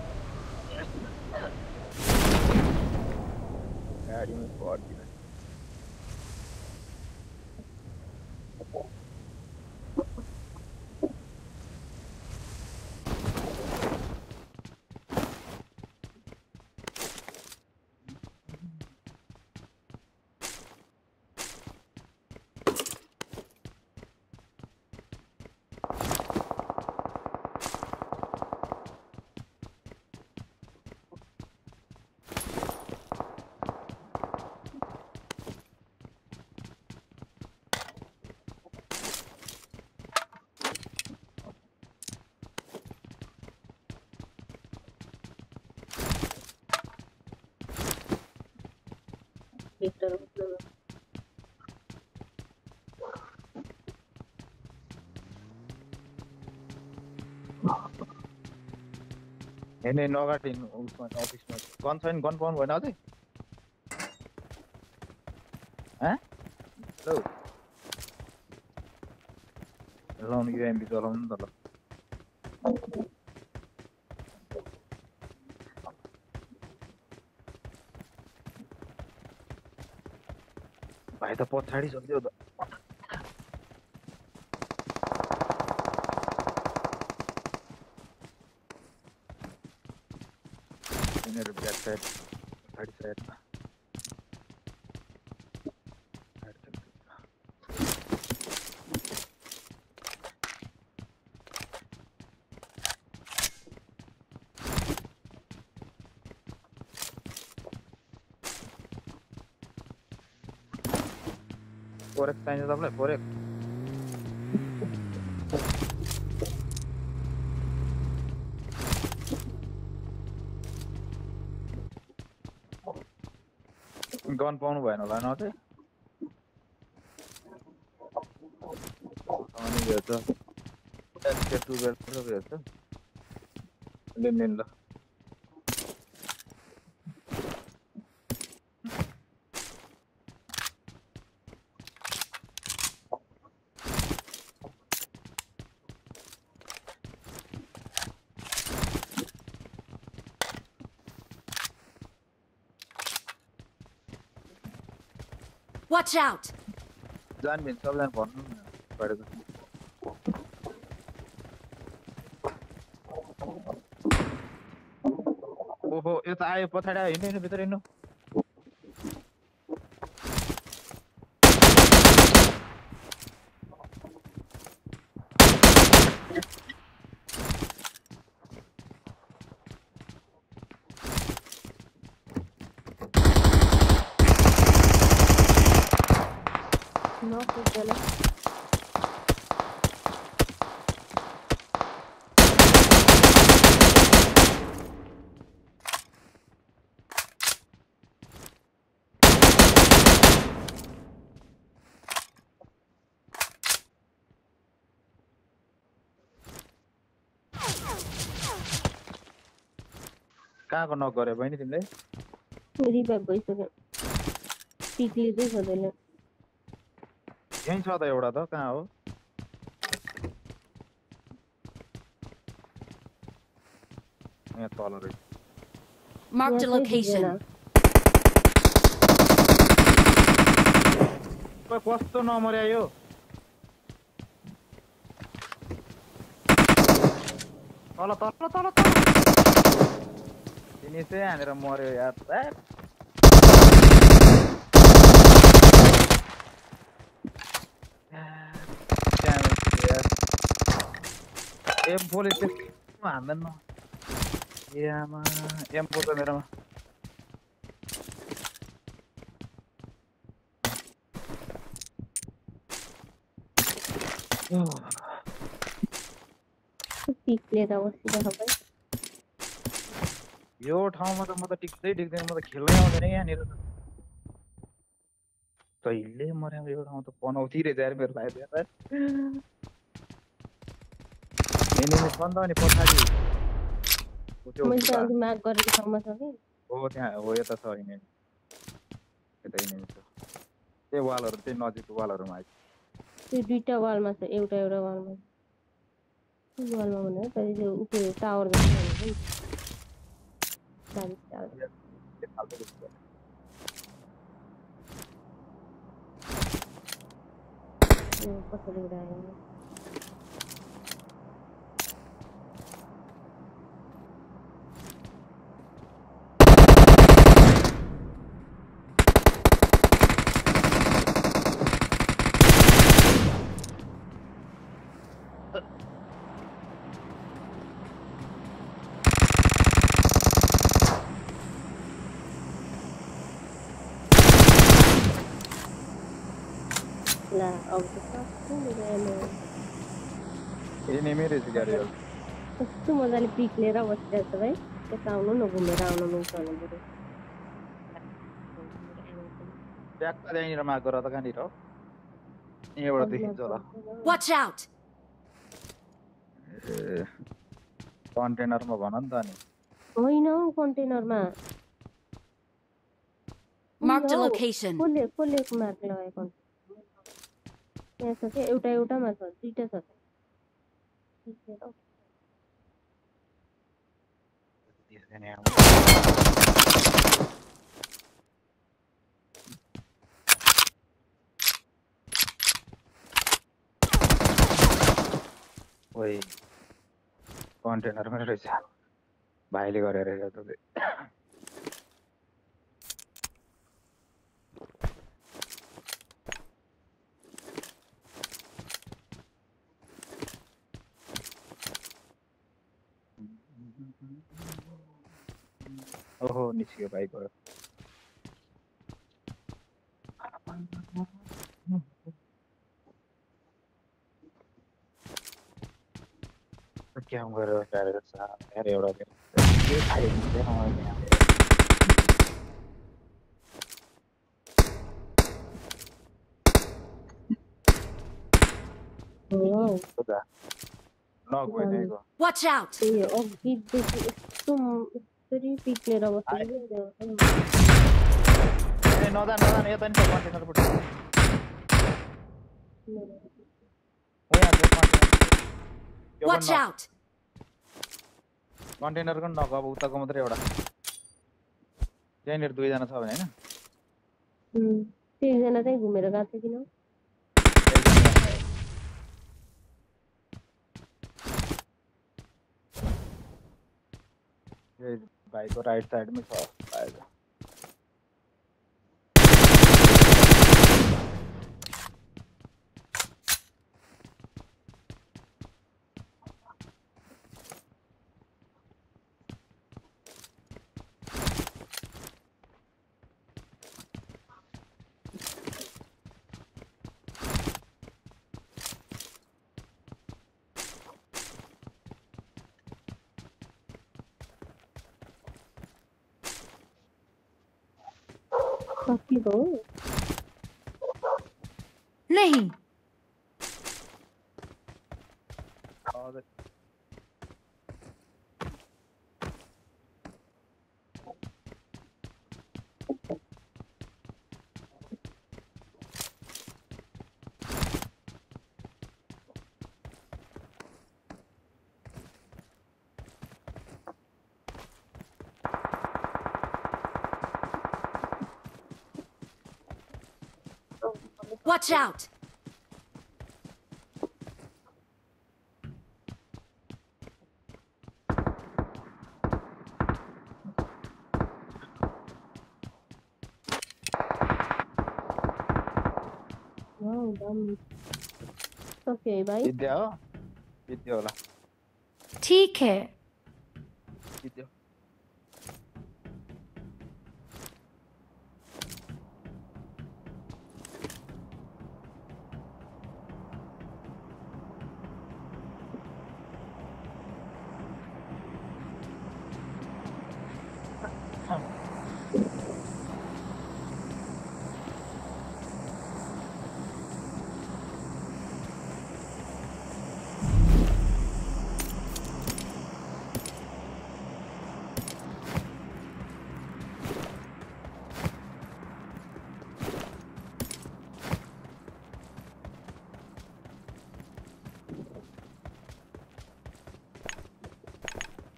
गाडीमा अड्किरहेको Victor. हेर्ने नगाटी उसमा अफिसमा गन छैन गन पाउनु भएन अझै लौ लाउनु युएमपी चलाउनु नि त ल भाइ त पछाडि सक्यो त यिनीहरू ब्याक साइड पछाडि साइडमा फोर एक्स चाहिन्छ तपाईँलाई फोर एक्स गन पाउनु भएन होला न चाहिँ अनि हेर्छ एसके टु बेल्ट सबै हेर्छ लिन लिन ल Watch out! जान बिन सबैलाई भन्नु न पढेको ओहो यता आयो पछाडि आयो हिँड्नु हिँड्नु भित्र हिँड्नु No, funciona. कहाँको नक गरे बहिनी तिमीले रिभाइभ भइसक्यो पिक लिँदै छँदैन यहीँ छ त एउटा त कहाँ हो यहाँ तल रहेछ Marked a location. कस्तो नमर्या यो तल तल तल तल तिनी चाहिँ हानेर मर्यो यार एम फोर त्यस्तो हान्दैन ए आमा एम फोर त मेरोमा पिक लिएर बसिरहेको यो ठाउँमा त म त टिक्दै टिक्दैन म त खेल्नै आउँदैन यहाँनिर त कहिले मर्याम यो ठाउँ त पनौती रहेछ यार मेरो लागि यार एनिमी छ नि त अनि पछाडि त्यो मैले त उता अघि मार्क गरेको ठाउँमा छ कि हो त्यहाँ हो यता छ एनिमी यता एनिमी छ त्यही वालहरू त्यही नजिकको वालहरूमा आइस त्यो दुईटा वालमा छ एउटा एउटा वालमा कुन वालमा भने तर त्यो त्यो टावर जस्तो भनेको नि चार स्टार ए पछाडि उडायो ला अब त कस्तो मेरो एनिमी रहेछ गाडी कस्तो मजाले पिक लिएर बसिरहेको छ भाइ यता आउनु न घुमेर आउनु मिल्छ भने बरु ट्याक्क त्यहीँनिर माग गर त कहाँनिर हो यहाँबाट देखिन्छ होला Watch out! ए कन्टेनरमा भन नि त अनि होइन हौ कन्टेनरमा Marked a location. कसले कसले मार्क लगायो कन्टेनर त्यहाँ छ क्या एउटा एउटामा छ दुईटा छ ओइ कन्टेनरमै रहेछ भाइले गरेर रहेछ त ओहो निस्क्यो भाइ गयो क्याम गरेर गाडेर छ यार एउटा के खाइदिँदैन मैले नक भइदिएको Watch out! ए अघिदेखि यस्तो यसरी पिक लिएर बसेको ए नजान नजान यता नि छ कन्टेनरपट्टि Watch out! कन्टेनरको नक अब उताको मात्रै एउटा त्यहाँनिर दुईजना छ भने होइन एकजना चाहिँ घुमेर गएको छ किन भाइको राइट साइडमै छ सायद कति हो नहीं हजुर Watch out! वाउ दम ओके भाइ विद्या हो विद्या होला ठीक है विद्या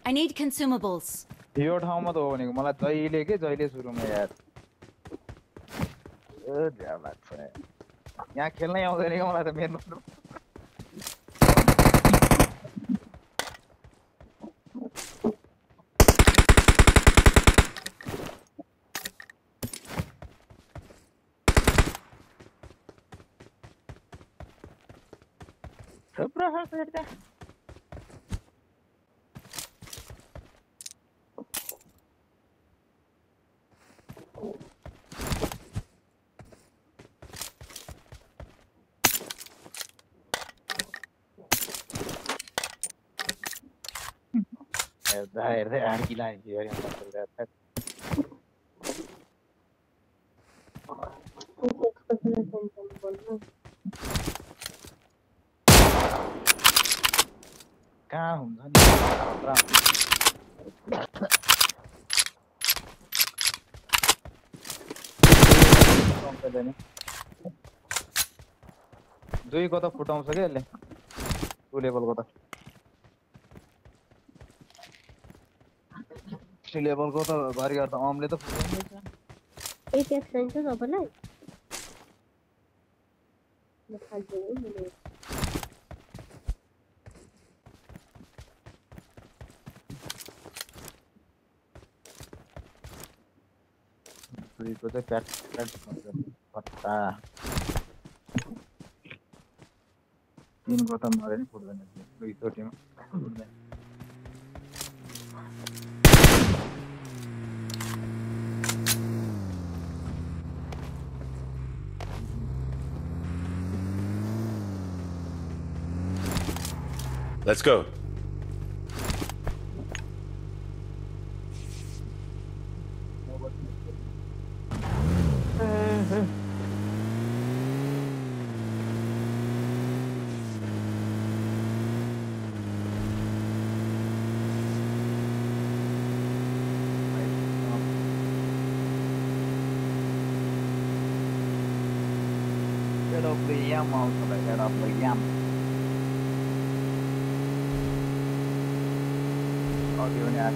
I need consumables. यो ठाउँमा त हो भनेको मलाई जहिले के जहिले सुरुमा यार ए झ्या लाग्छ यहाँ खेल्नै आउँदैन कि मलाई त मेन थुप्रो छ फेरि हेर्दा हेर्दै आर्की लाग्यो अरे मतलब कहाँ हुन्छ नि दुईको त फुटाउँछ क्या यसले टु लेभलको त थ्री लेभलको त घरि गर्दा अमले त फुटाउँदैछ एट एक्स चाहिन्छ तपाईँलाई म खाल्छु मैले दुईको चाहिँ प्याट प्याट पत्ता तिनको त मरे नि फुट्दैन दुई चोटिमा फुट्दैन Let's go. Get up the yam also, like get up the yam. I'll give an ad.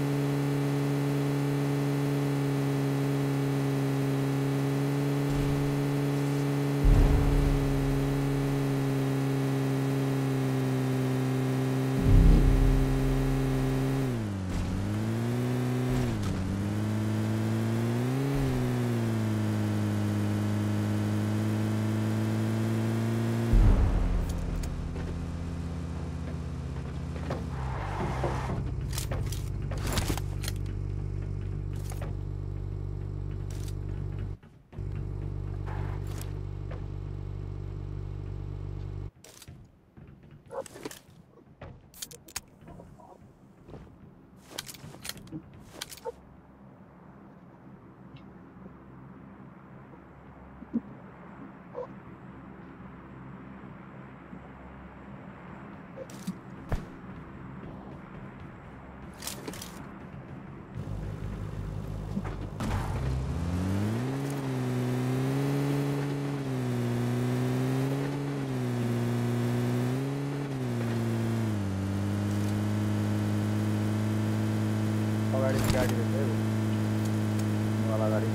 गाडी गाडी रहेछ वाला गाडी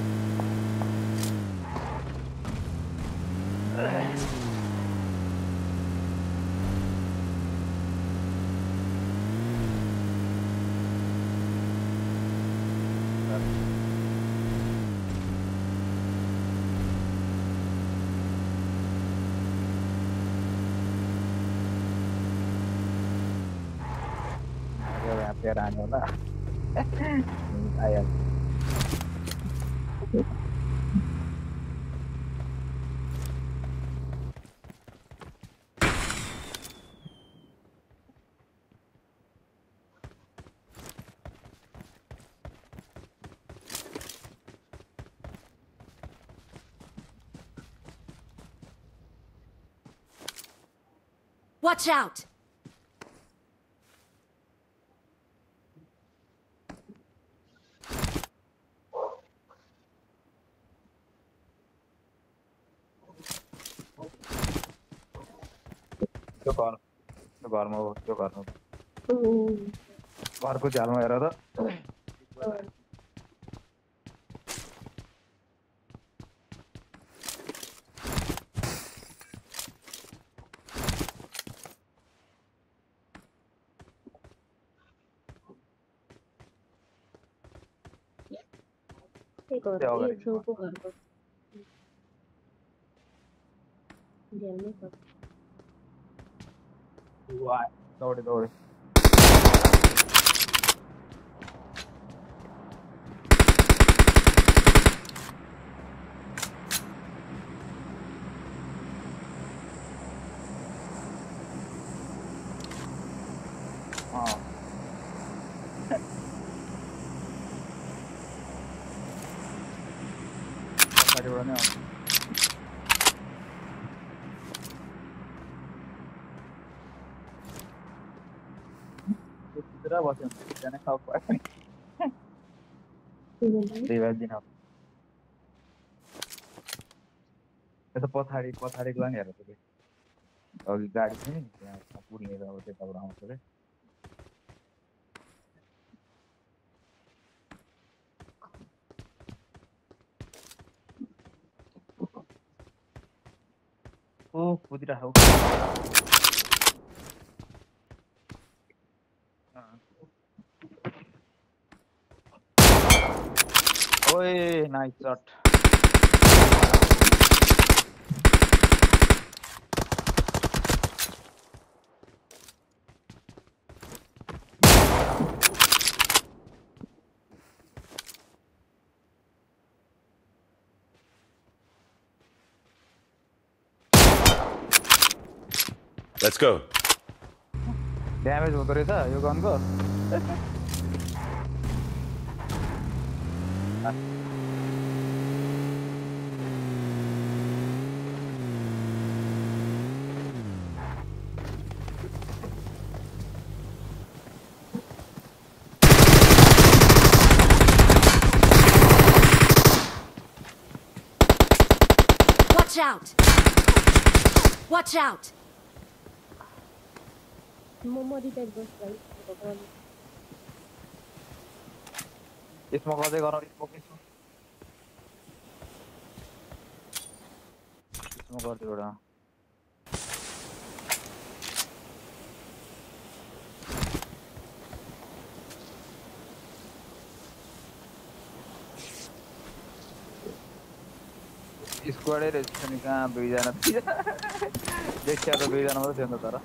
पे आने वाला आया Watch out! त्यो घर त्यो घरमा हो त्यो घरमा Mm. घरको झ्यालमा हेर त त्यही घर त्यो अगाडि यो छेउको घरको झ्यालमै छ वाह दौडे दौडे अँ पछाडिबाट नै आउँछ त्यतिखेर बस्यो भने त्यहाँ नै खाऊ पर्यो रिभाइभ दिन यता पछाडि पछाडिको नि हेर त्यो अघि गाडी थियो नि त्यहाँ पुर्लिएर अब त्यताबाट आउँछ अरे ओ कुदिरहेको ओए nice shut Let's go. Damage हुँदो रहेछ यो गनको Watch out! Watch out! म मरि टाइप बस भाइ भगवान स्मोक अझै गरौँ स्मोक स्मोक स्मोक गर्छु एउटा स्क्वाडै रहेछ नि कहाँ दुईजना देखिया त दुईजना मात्रै थियो नि त तर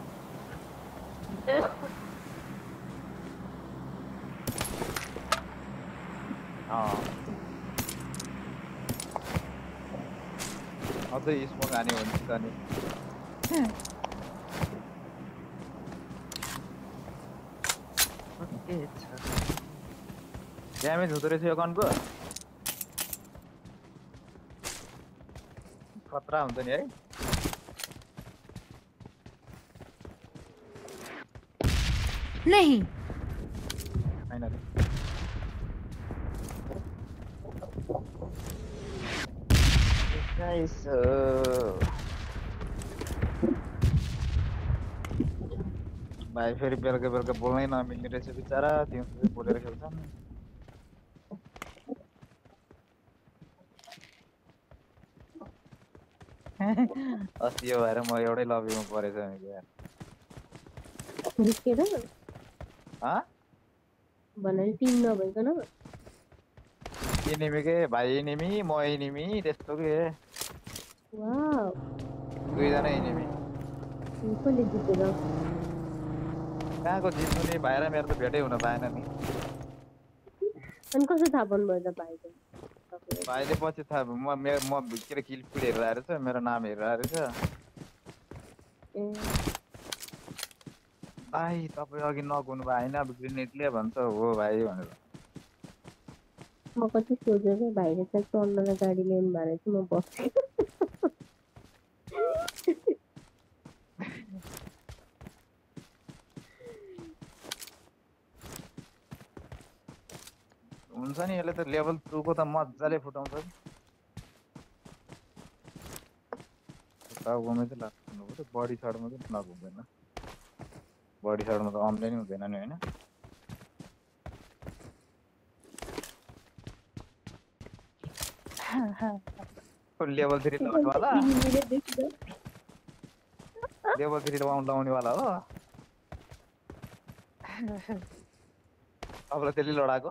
अझै स्मोक हान्यो भने त नि ड्यामेज हुँदो रहेछ यो गनको खतरा हुन्छ नि है नहीं हैन गाइस भाइ फेरि बेलुका बेलुका बोल्नै नमिल्ने रहेछ बिचरा दिउँसो बोलेर खेल्छन् अस्ति यो भएर म एउटै लबीमा परेछ नि क्या रिस्केर भन्नाले टिम नभइकन एनिमी के भाइ एनिमी म एनिमी त्यस्तो के वाउ दुईजना एनिमी कसले जितेर कहाँको जित्नु नि भाइ र मेरो त भेटै हुन पाएन नि अनि कसो थाहा पाउनु भयो त भाइको भाइले पछि थाहा म म के अरे किलफिड हेरेर आएर छ मेरो नाम हेरेर आएर छ भाइ तपाईँ अघि नगुनु भयो होइन अब ग्रेनेडले भन्छ हो भाइ भनेर म कति सोचेँ कि भाइले चाहिँ टन्नलाई गाडी ल्याउनु भएर चाहिँ म बस्छु हुन्छ नि यसले त लेभल टू को त मजाले फुटाउँछ टाउकोमा चाहिँ लाग्नु पर्यो बडी साइडमा चाहिँ नघुम्दैन बडी साइडमा त अम्लै नै हुँदैन नि होइन लेभल थ्री लगाउने वाला इमिडिएट देखिन्छ लेभल थ्री लगाउने वाला हो अब त्यसले लडाको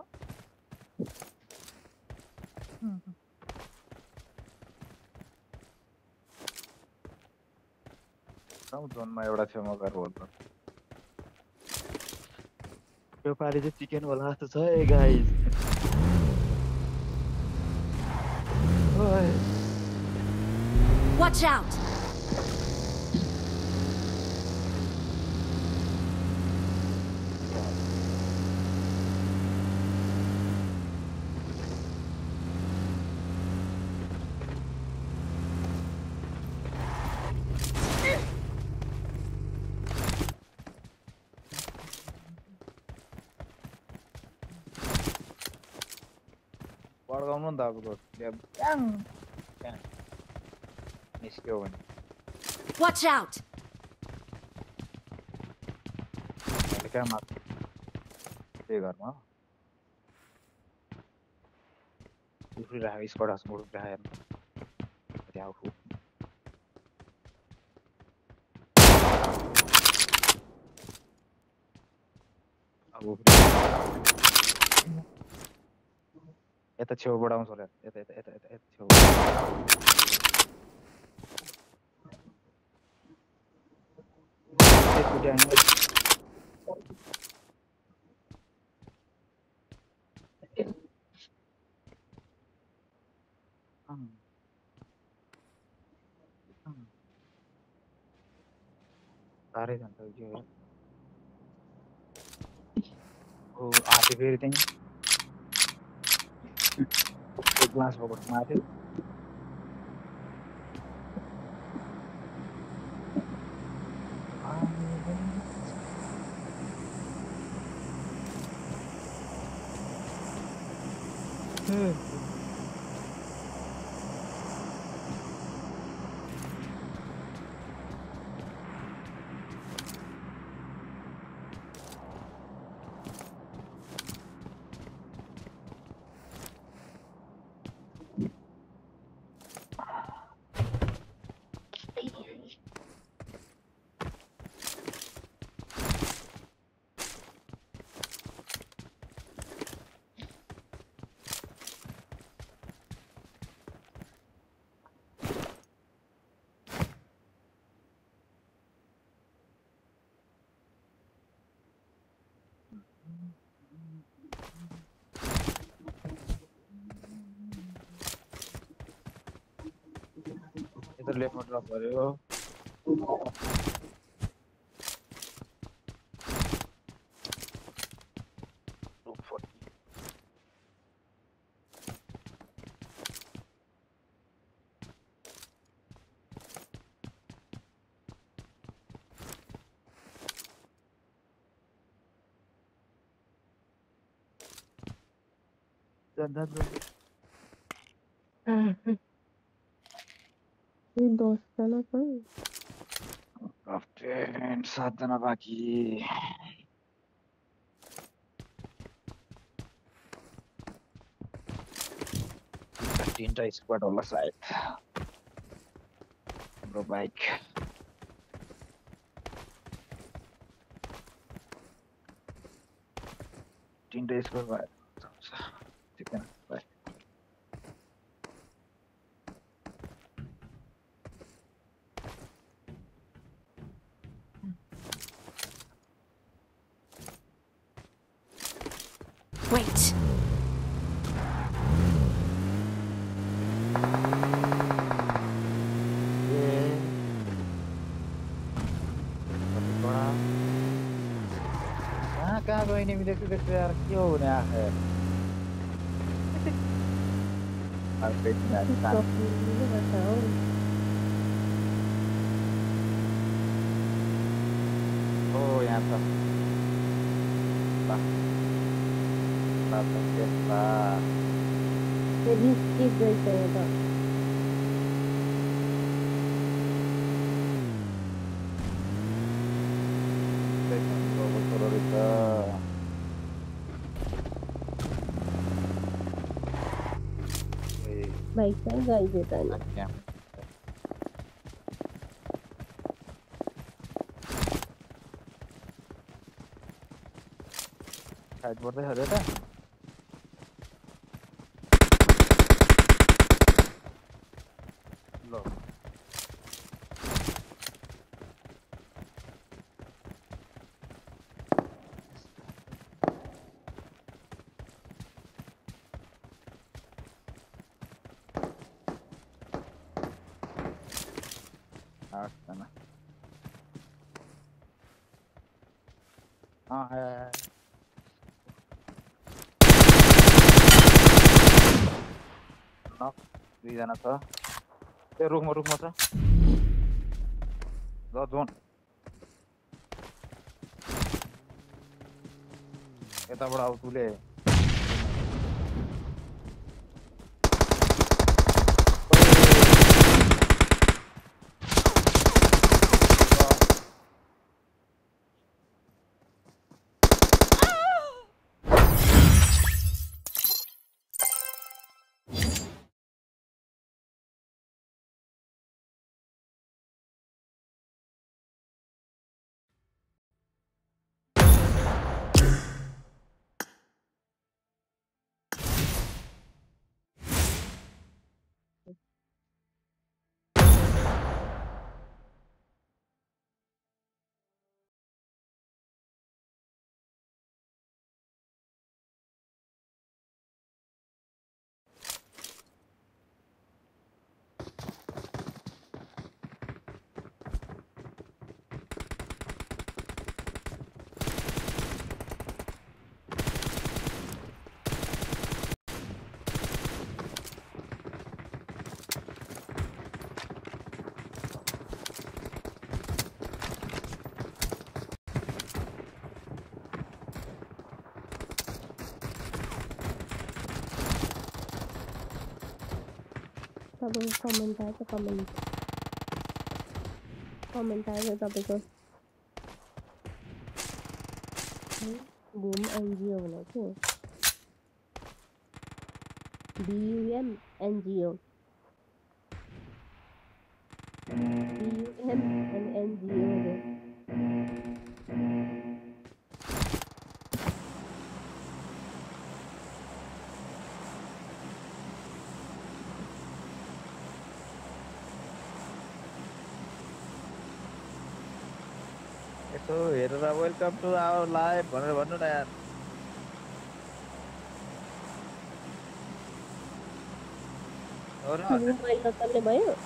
जोनमा एउटा छेउमा गएर बोल्छ यो पालि चाहिँ चिकन होला जस्तो छ है गाइस Watch out! पड्काउनु नि त अब ब्याङ ब्याङ निस्क्यो भने Watch out! अहिले कहाँ मार्छ त्यही घरमा उफ्रिरहेको स्कटासमा उफ्रिरहेको त्यहाँ उफ्रु अब यता छेउबाट आउँछ होला यता यता यता यता यता छेउ साह्रै जान्छ यो हो आफै फेरि त्यहीँ एक ग्लास भएको माथि इधर लेफ्ट में ड्रॉप कर रहे हो दसजना छ कैप्टन सातजना बाँकी तीनटा स्क्वाड होला सायद हाम्रो बाइक तीनटा स्क्वाड भयो ठीक है बाय Wait. कहाँ गयो नि देखो देखो यार के हो रहा है ओ यहाँ त रिस्की रहेछ यो त बाइक चाहिँ गाई देता नि क्या साइड पर्दै छ त ल आठजना अँ आयो आयो नक दुईजना छ त्यो रुखमा रुखमा छ ल जोन यताबाट अब तुले तपाईँको कमेन्ट आएछ कमेन्ट कमेन्ट आएछ तपाईँको घुम एनजिओ भनेको BUM NGO BUM and NGO अरे यसो हेरेर वेलकम टु आवर लाइभ भनेर भन्नु न यार हो र मोबाइल दत्तले भयो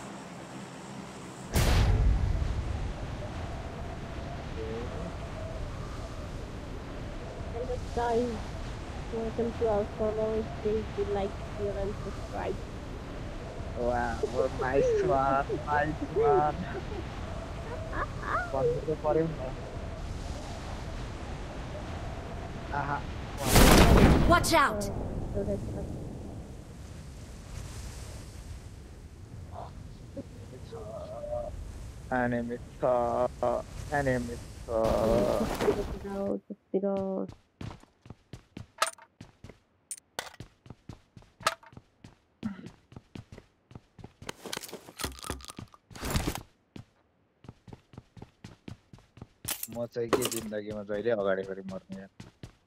Hello guys, welcome to our channel. Please like, share and subscribe. wow nice one nice one भन्नु त पर्यो नि आहा Watch out! So that's what enemy छ enemy छ त्यतिर म चाहिँ के जिन्दगीमा जहिले अगाडि गरी मर्ने यार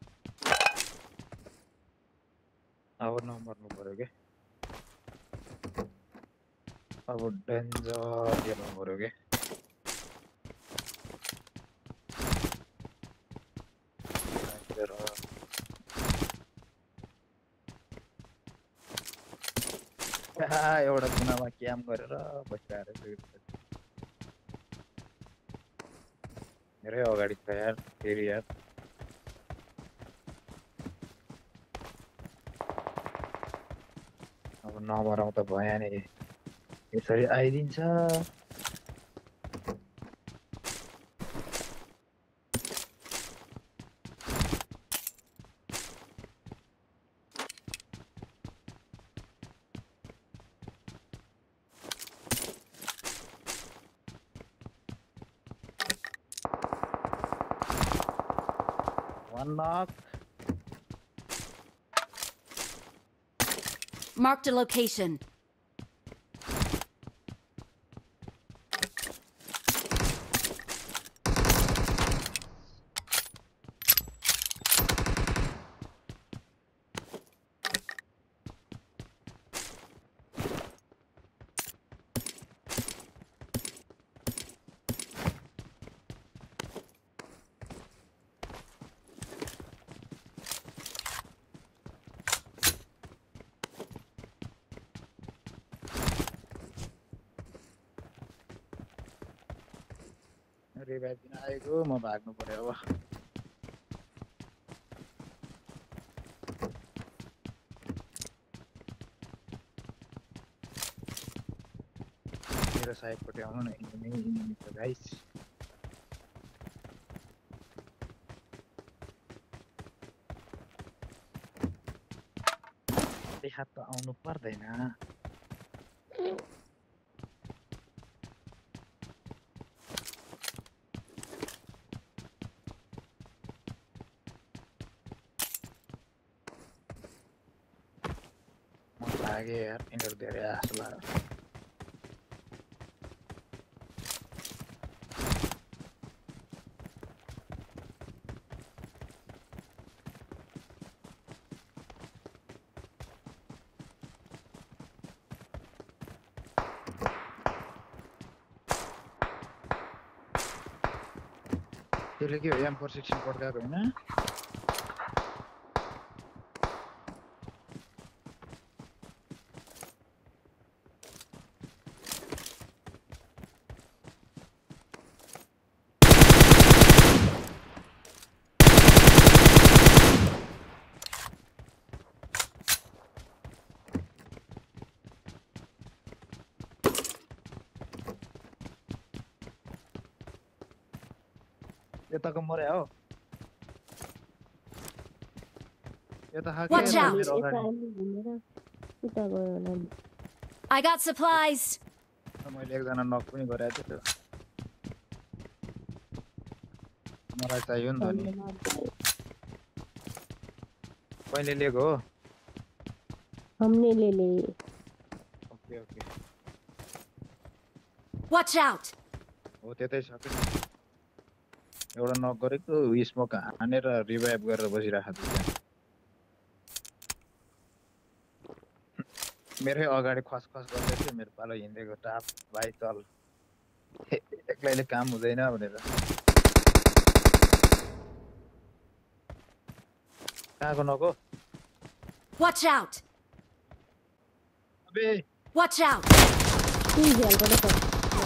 अब नमर्नु पर्यो के अब डेन्जर खेल्नु पर्यो के एउटा कुनामा क्याम्प गरेर बसिरहेको मेरै अगाडि छ यार फेरि यार अब नमराउ त भयो नि यसरी आइदिन्छ one knock. Marked a location. Revive दिन आएको म भाग्नु पर्यो अब मेरो साइडपट्टि आउनु न इनिमी इनिमी छ गाइस देखा त आउनु पर्दैन आगे यार इधर दे रहा है असला त्यसले के हो एम फोर सिक्सटिन पड्काएको हैन यताको मरे हो यता हाके Watch out. मेरो यता अगाडि अलि घुमेर उता गयो होला नि I got supplies. मैले एकजना नक पनि गराएको थियो मलाई चाहियो नि त नि कहिले लिएको हो हमने ले ले ओके ओके Watch out. हो त्यतै छ के एउटा नक गरेको स्मोक हानेर रिभाइभ गरेर बसिरहेको थियो त्यहाँ मेरै अगाडि खस खस गर्दै थियो मेरो पालो हिँडेको टाप भाइ चल एक्लैले काम हुँदैन भनेर कहाँको नक हो Watch out. अबे Watch out. कुन झ्यालबाट छ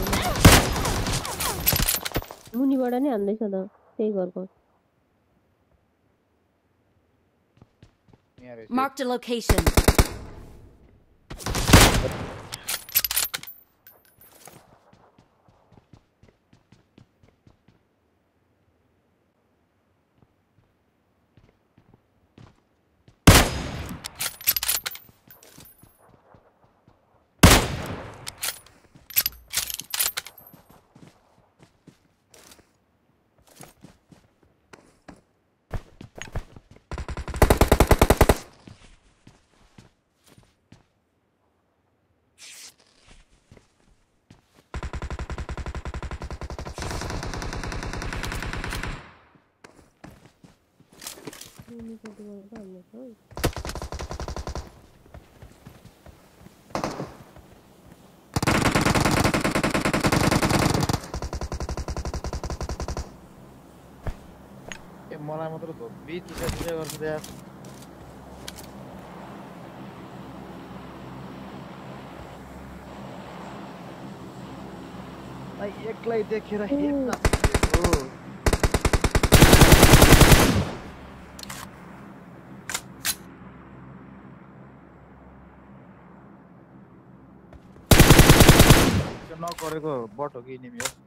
मुनिबाट नै हान्दैछ त त्यही घरको यहाँ रहेछ Marked a location. मुनिपट्टिबाट हान्दैछ है ए मलाई मात्र धोबी चुच्या चुच्या गर्छ यार आई एक्लै देखेर हेप्न हो त्यो नक गरेको बट हो कि इनिमी हो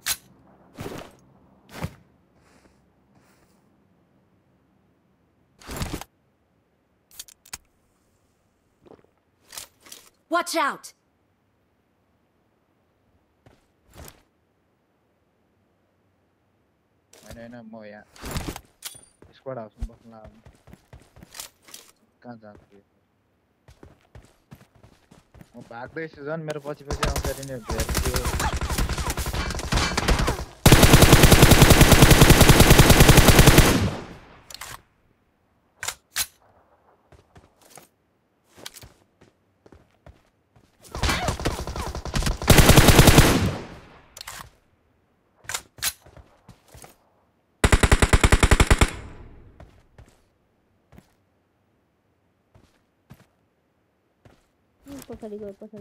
Watch out. होइन होइन म यहाँ स्क्वाड हाउसमा बस्न लाग्नु कहाँ जान्छु म भाग्दैछु झन् मेरो पछि पछि आउँछ नि भेट्छु पछाडि गयो पछाडि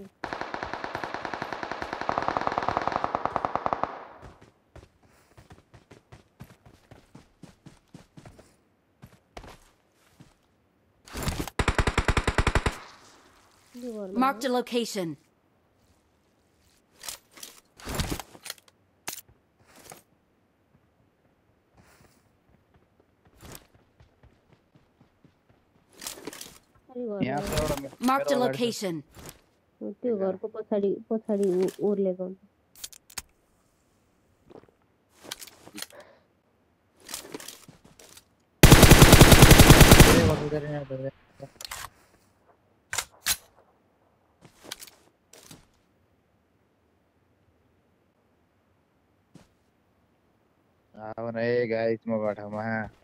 Marked a location. यहाँ त एउटा Marked a location. त्यो घरको पछाडि पछाडि ओर्लेको हुन्छ आउन ए गाइस म बाटामा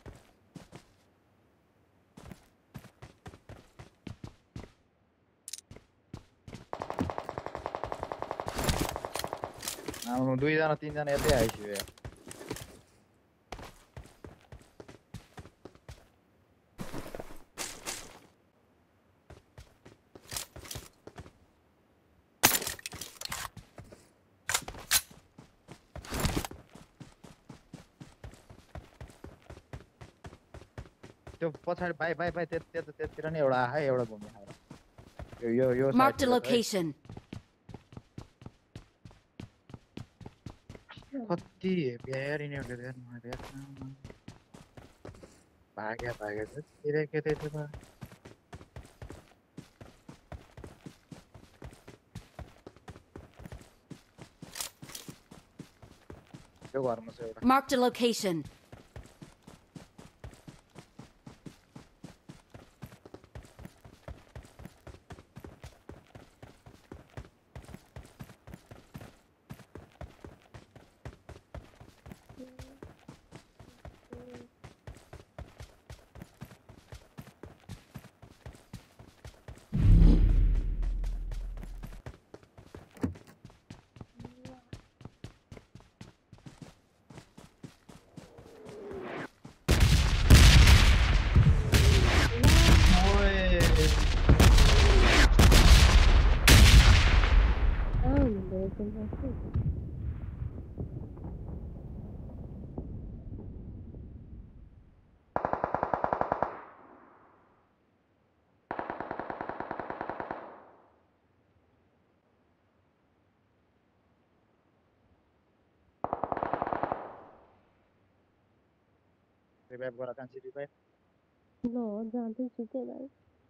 आउनु दुईजना तीनजना यतै आइसक्यो यार त्यो पछाडि बाइ बाइ बाइ त्यता त्यता त्यतिर नि एउटा आए एउटा घुम्ने खाएर यो यो Marked a location. कति बिहारी नि एउटा यार म यार भाग्या भाग्या त्यतिरै के त्यति त यो घरमा छ एउटा Marked a location. रिभाइभ गर कान्छी रिभाइभ ल जाँदैछु के भाइ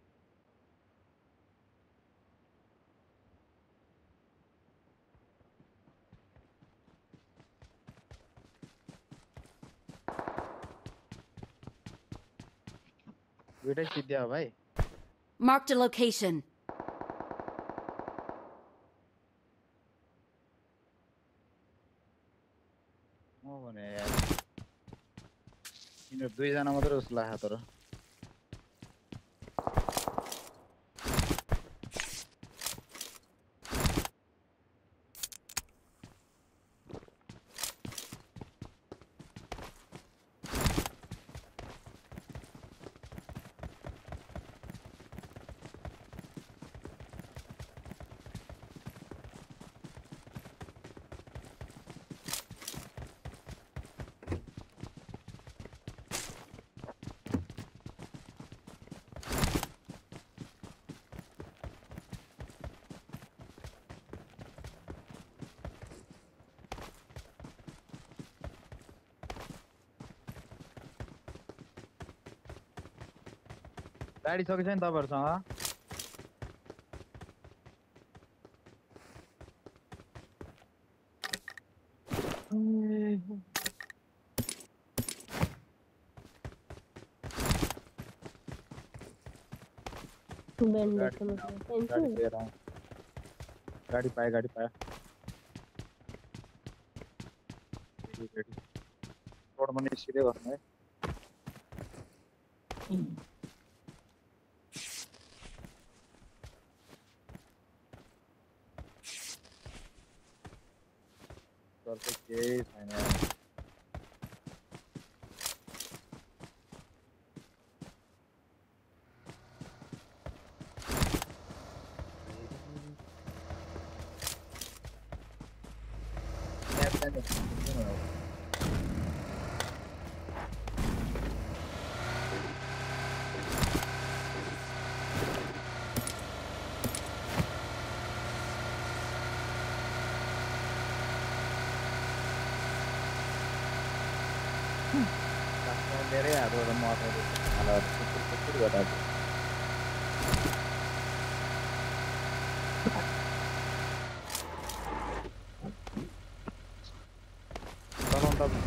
दुइटै सिद्धिया हो भाइ Marked a location. म भने यार यिनीहरू दुईजना मात्रै जस्तो लाग्छ तर गाडी छ कि छैन तपाईहरुसँग बैंड गाडी लिएर आउँ गाडी पाए गाडी पाए रेडी रेडी रोडमा निस्किँदै गर्नु है गर्छ केही छैन धेरै हातबाट मर्ने हालहरू कुकुर कुकुर गर्दा चलाउनु त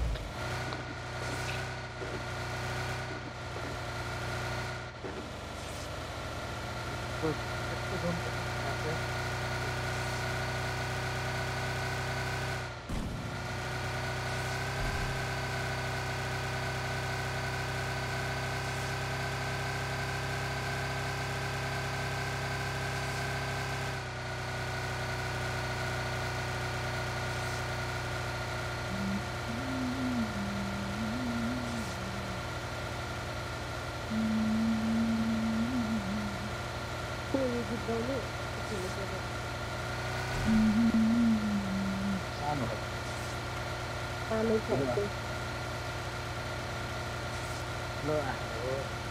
सानो सानो छ ल हाम्रो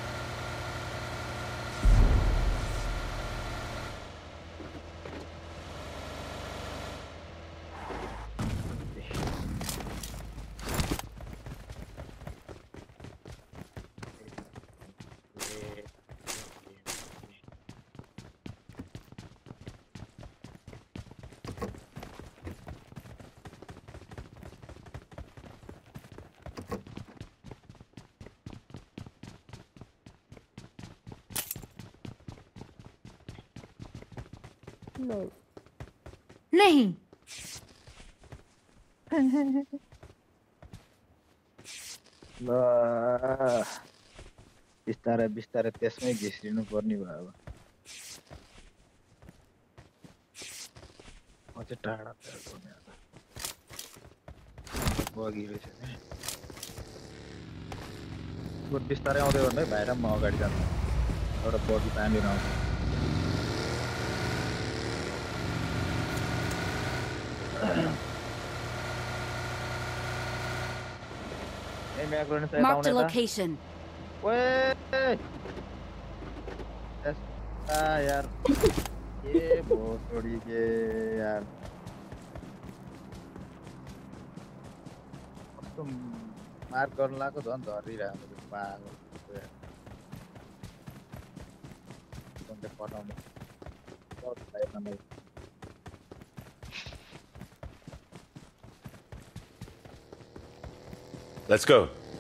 नहीं नहीं ल बिस्तारै बिस्तारै त्यसमै घिस्रिनु पर्ने भयो अब म चाहिँ टाढा बगी रहेछ नि बरु बिस्तारै आउँदै गर्नु है भाइर म अगाडि जान्छु एउटा बगी पानीमा आउँछ ए म्याक्रोनी चाहिँ Marked a आउने त location. ओए यस्ता यार के भोसडी के यार कस्तो मार गर्न लाग्यो झन् झरिरहेको छ पागल पठाउने Let's go.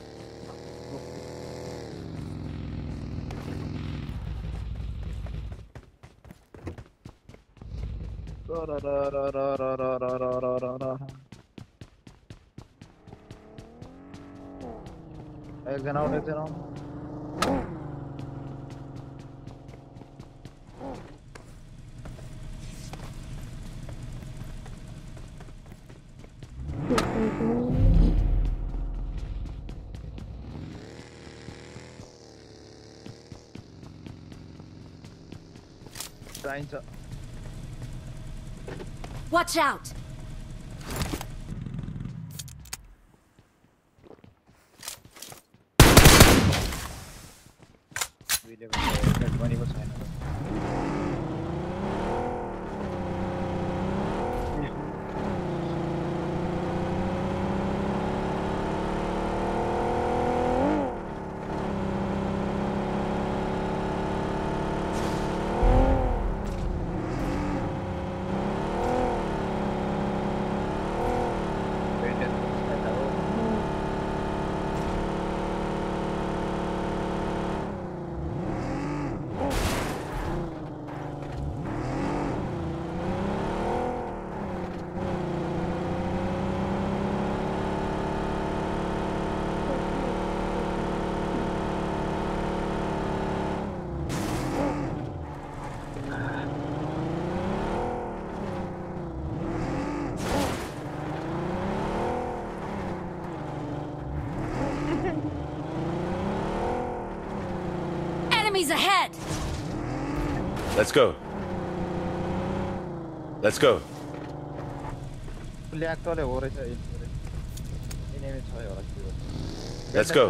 एकजना आउट एकजना आउट चाहिन्छ Watch out! भनेको छैन Enemies ahead! Let's go. Let's go. ल्याक्टले हो रहेछ एनिमी छ होला के हो Let's go.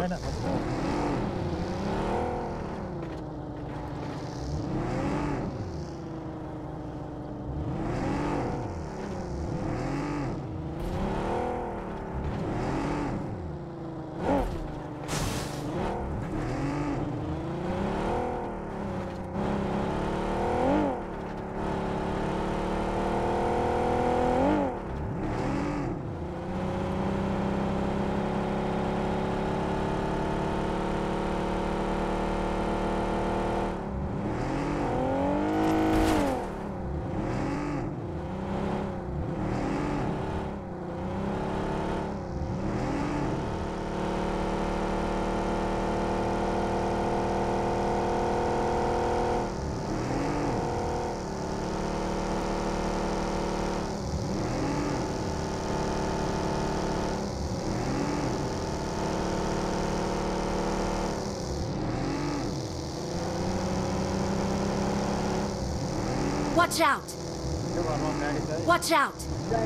Watch out! Watch out!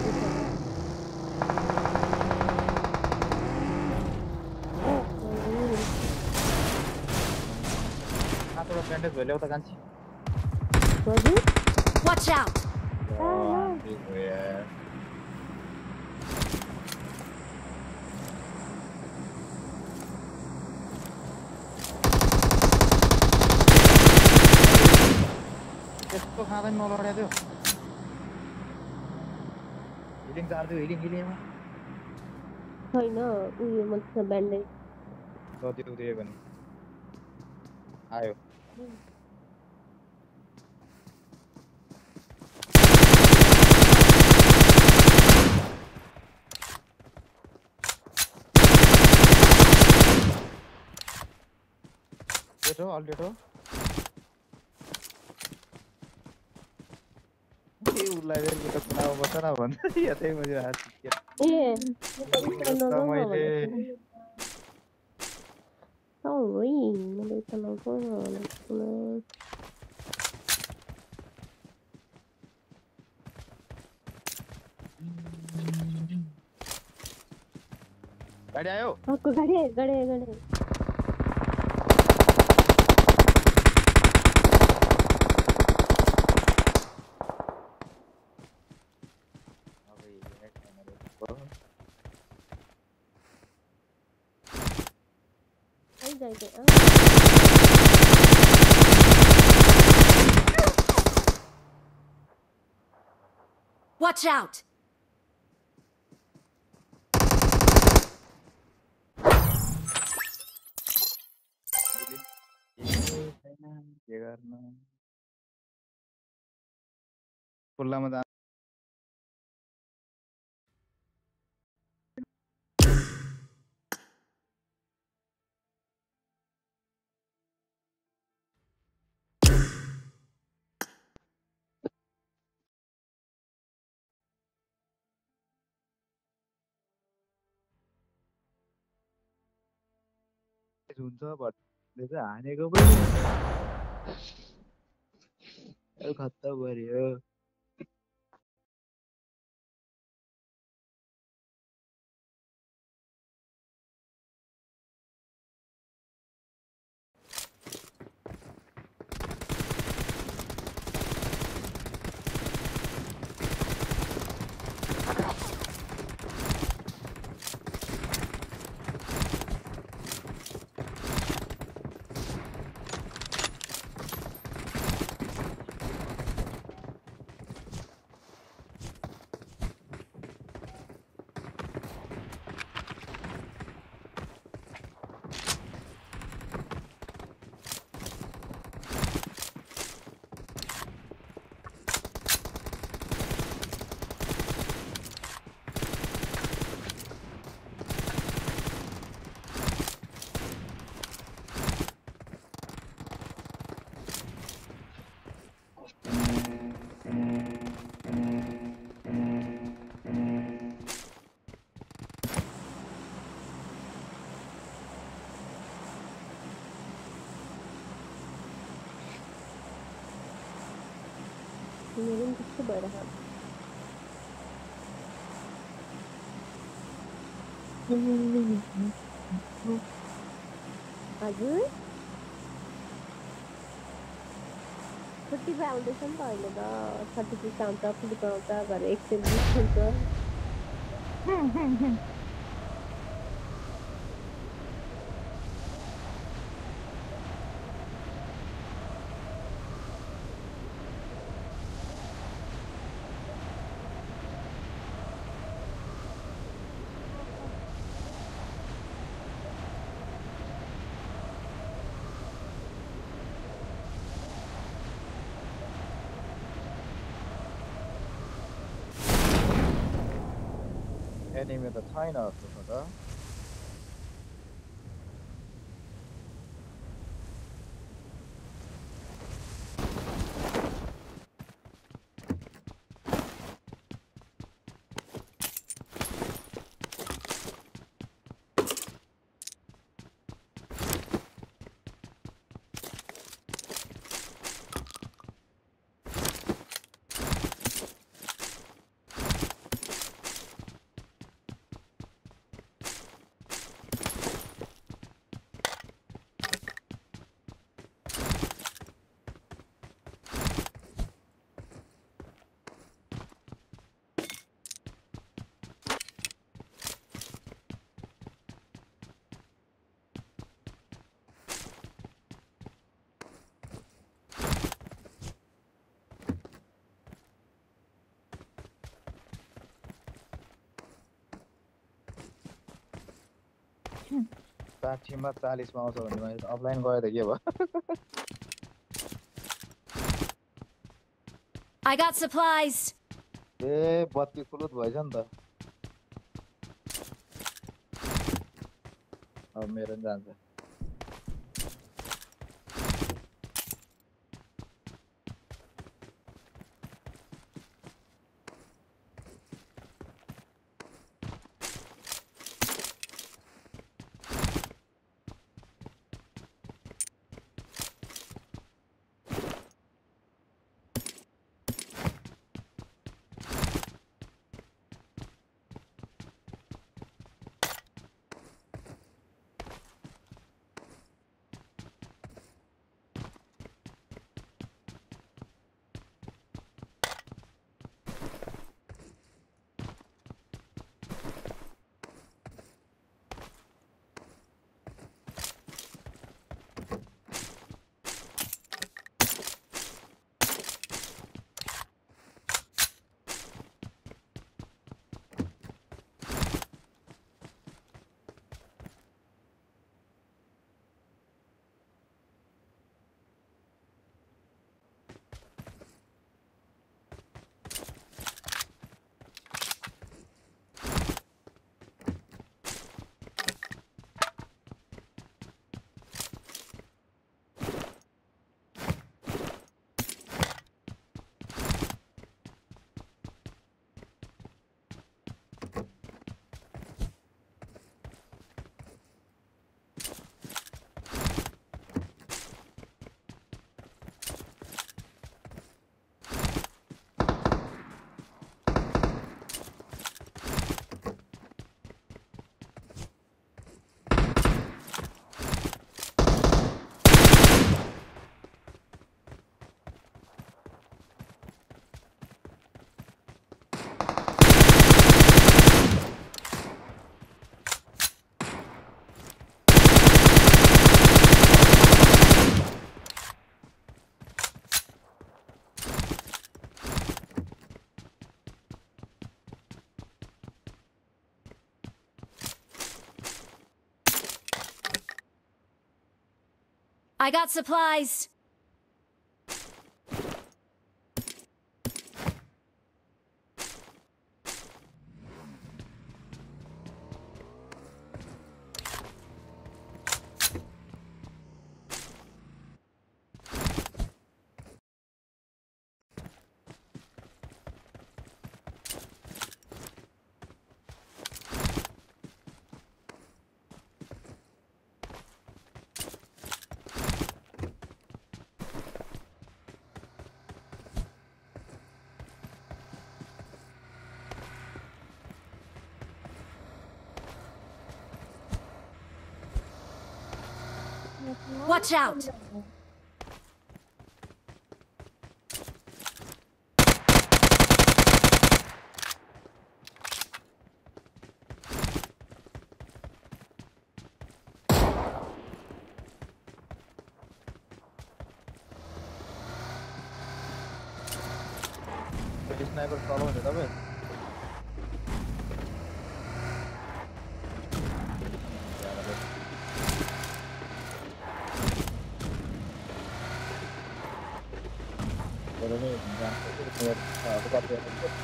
हातबाट ब्यान्डेज भयो ल्याउ त कान्छी Watch out! त्यस्तो खाँदैन नलड्या त्यो हिलिङ चार्दियो हिलिङ हिलिङ छैन उयो मतलब ब्यान्डेज जति उदियो भने आयो डेटो अल डेटो के उलाई बेर त कुनाउ बस्छ न भन्छ यतै मैले हात के ए मैले Sorry, मैले त नगर्नु गाडी आयो अर्को गाडी आयो गाडी आयो गाडी आयो जाए जाए Watch out! खुल्लामा जान हुन्छ भन्ने चाहिँ हानेको पनि खत्ता गऱ्यो गएर खानु हजुर छुट्टी पाउँदैछ नि त अहिले त थर्टी सिक्स आउँछ फ्लिप आउँछ भरे एक सय बिस हुन्छ एनिमी त छैन जस्तो छ त साठीमा चालीसमा आउँछ भने मैले अफलाइन गयो त के भयो I got supplies. ए बत्ती खुलुत भएछ नि त अब मेरो पनि जान्छ I got supplies. Watch out! Sniper चलाउने तपाईँ बरु नै जान्छ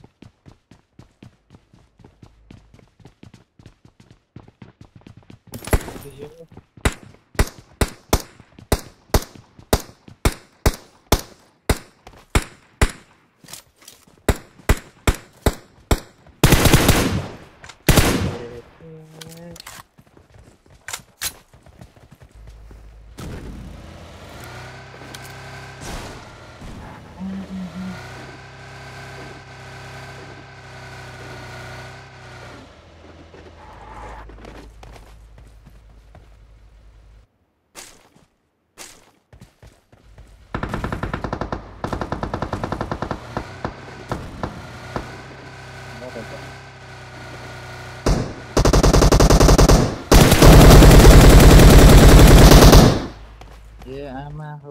ये आमा हो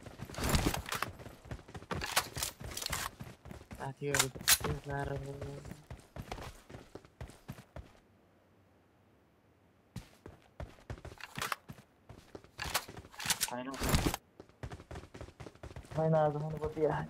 साथीहरु कति गाह्रो हो छैन छैन आज हुनुपर्छ यार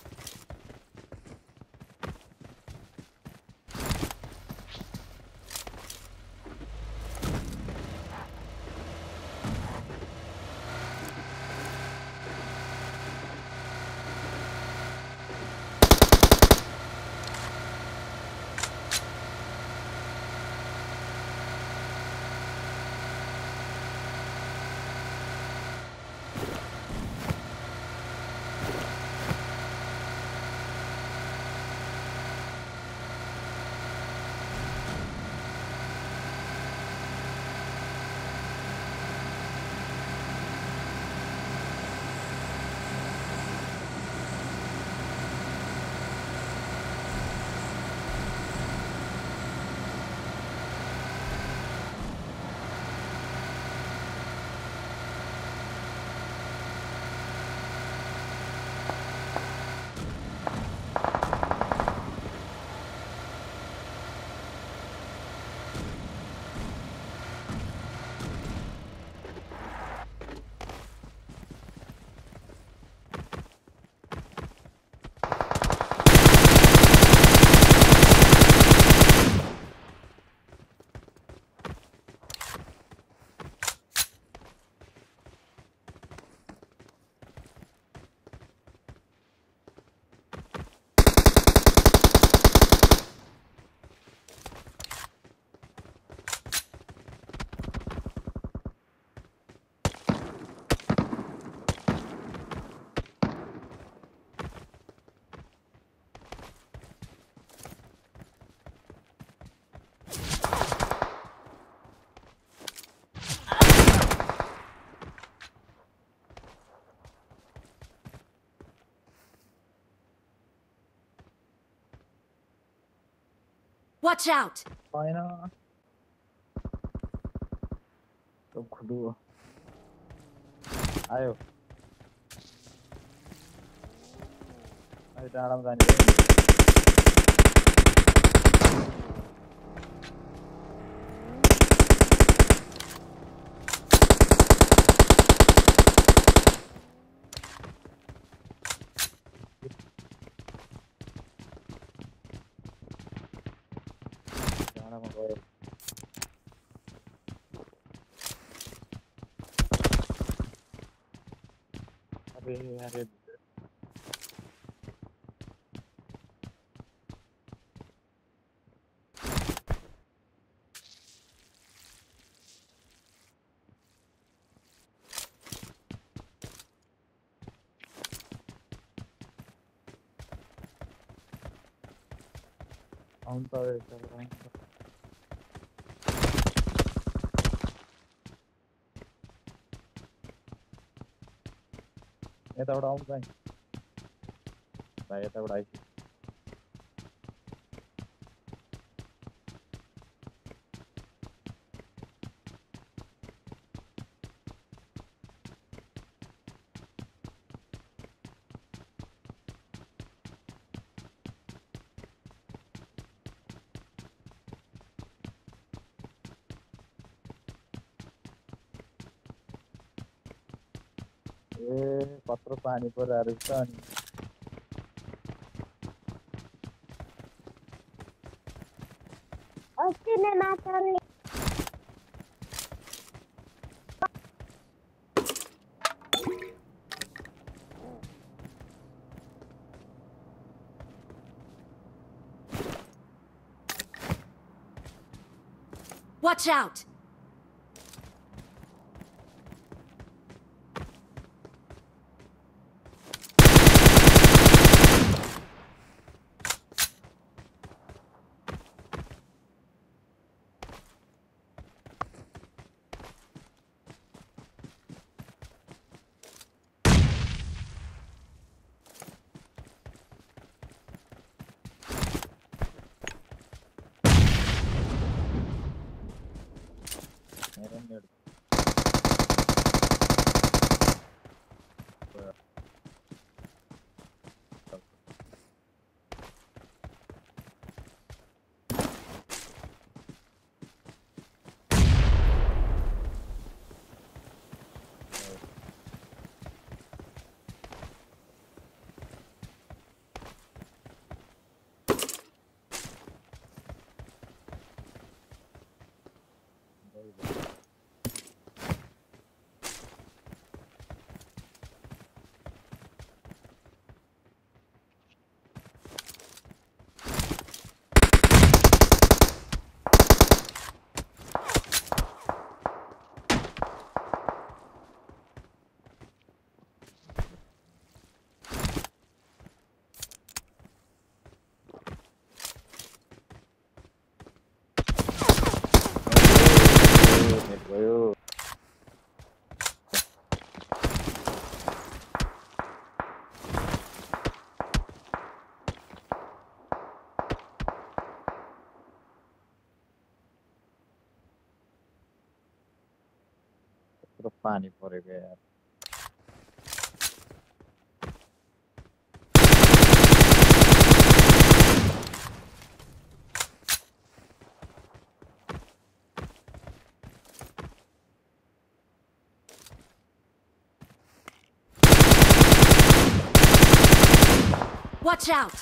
Watch out! छैन तो खुदु आयो अहिले डाँडामा जाने डाँडामा गयो अरे अरे आउनु त यताबाट आउनु भाइ भाइ यताबाट आइस ए कत्रो पानी परिरहेको छ अनि अस्ति नै माछाले Watch out! मेरो नेट नेट भयो कत्रो पानी परेको यार Watch out!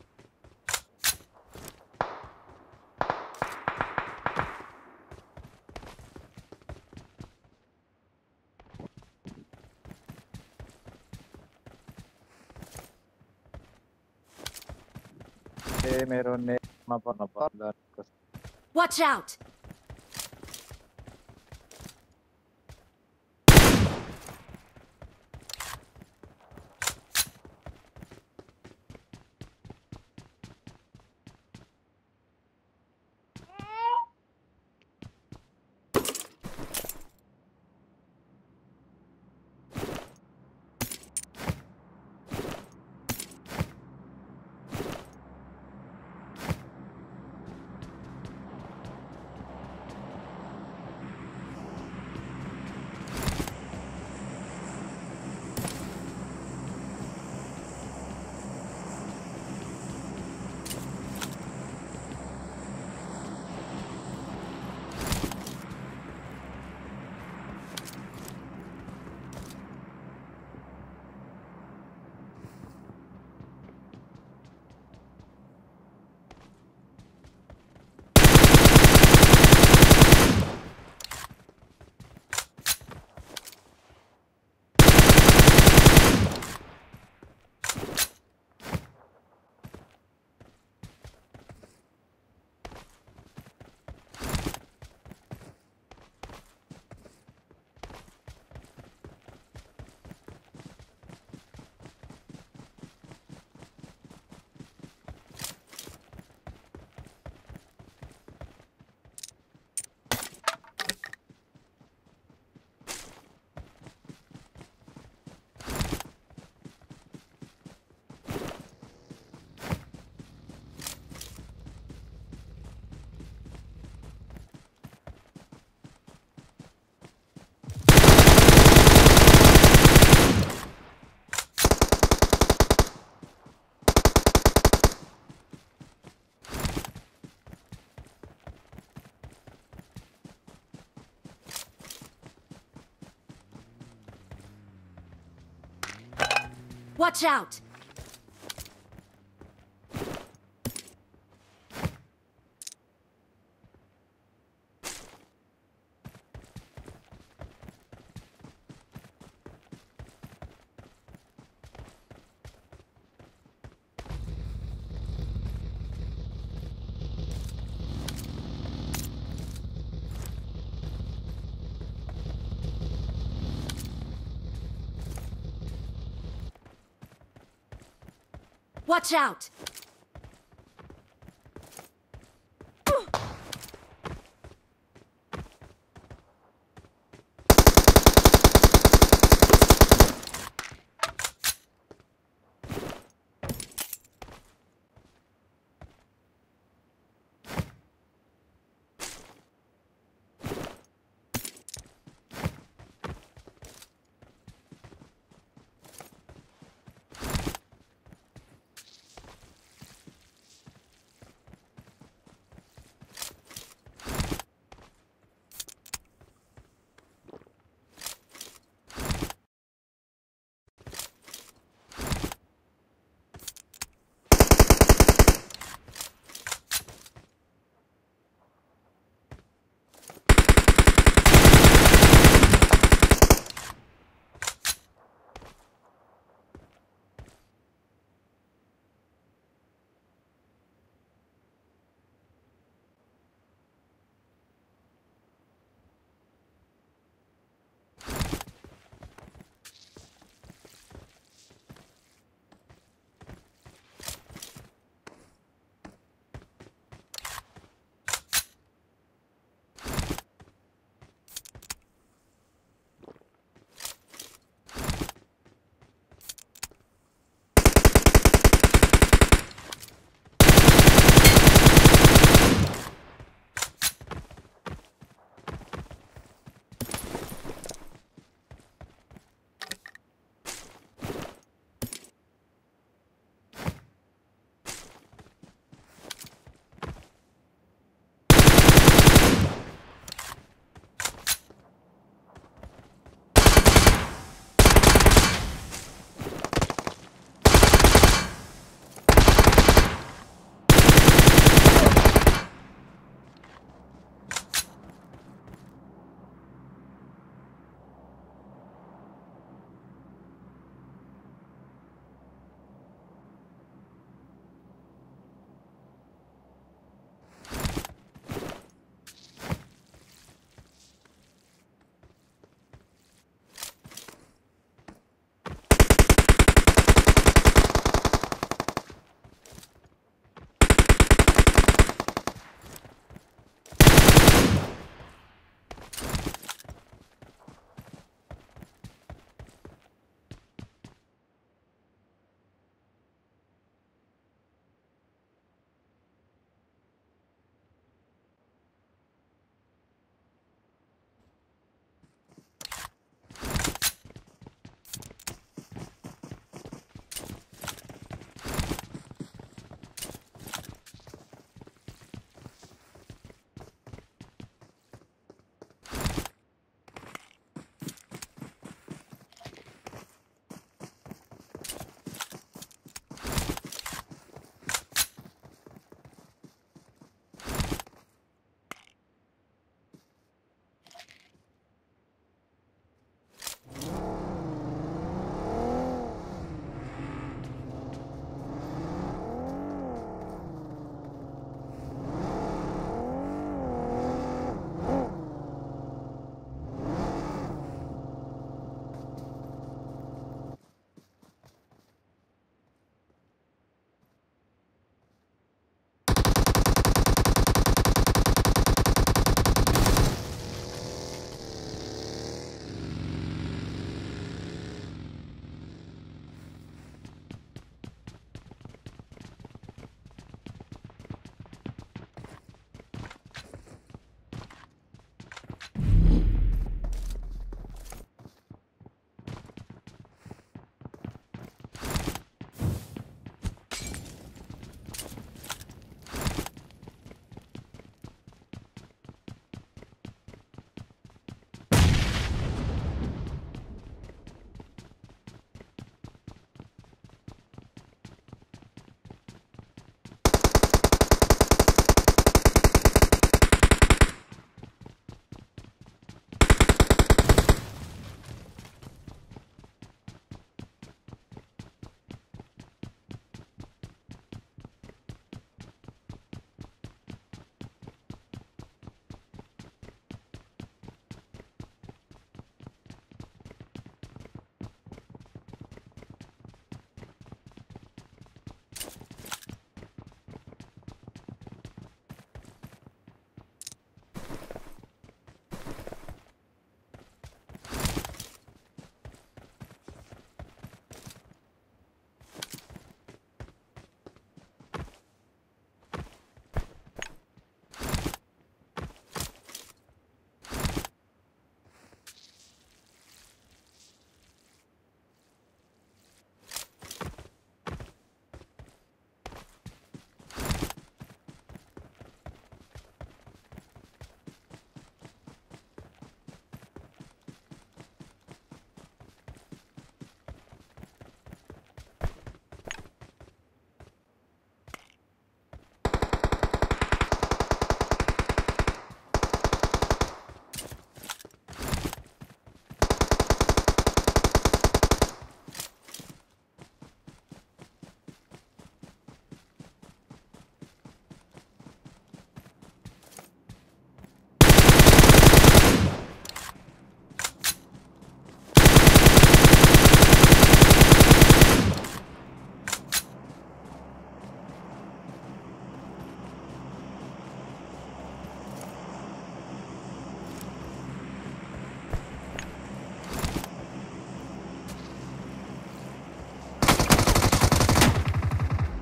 ए मेरो नेटमा पर्न पर्ला Watch out! Watch out! Watch out!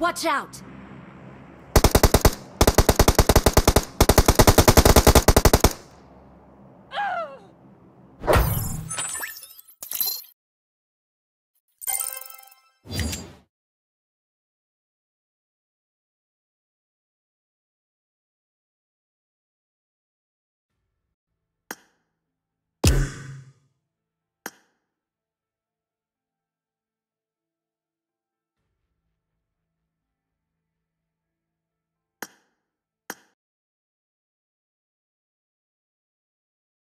Watch out!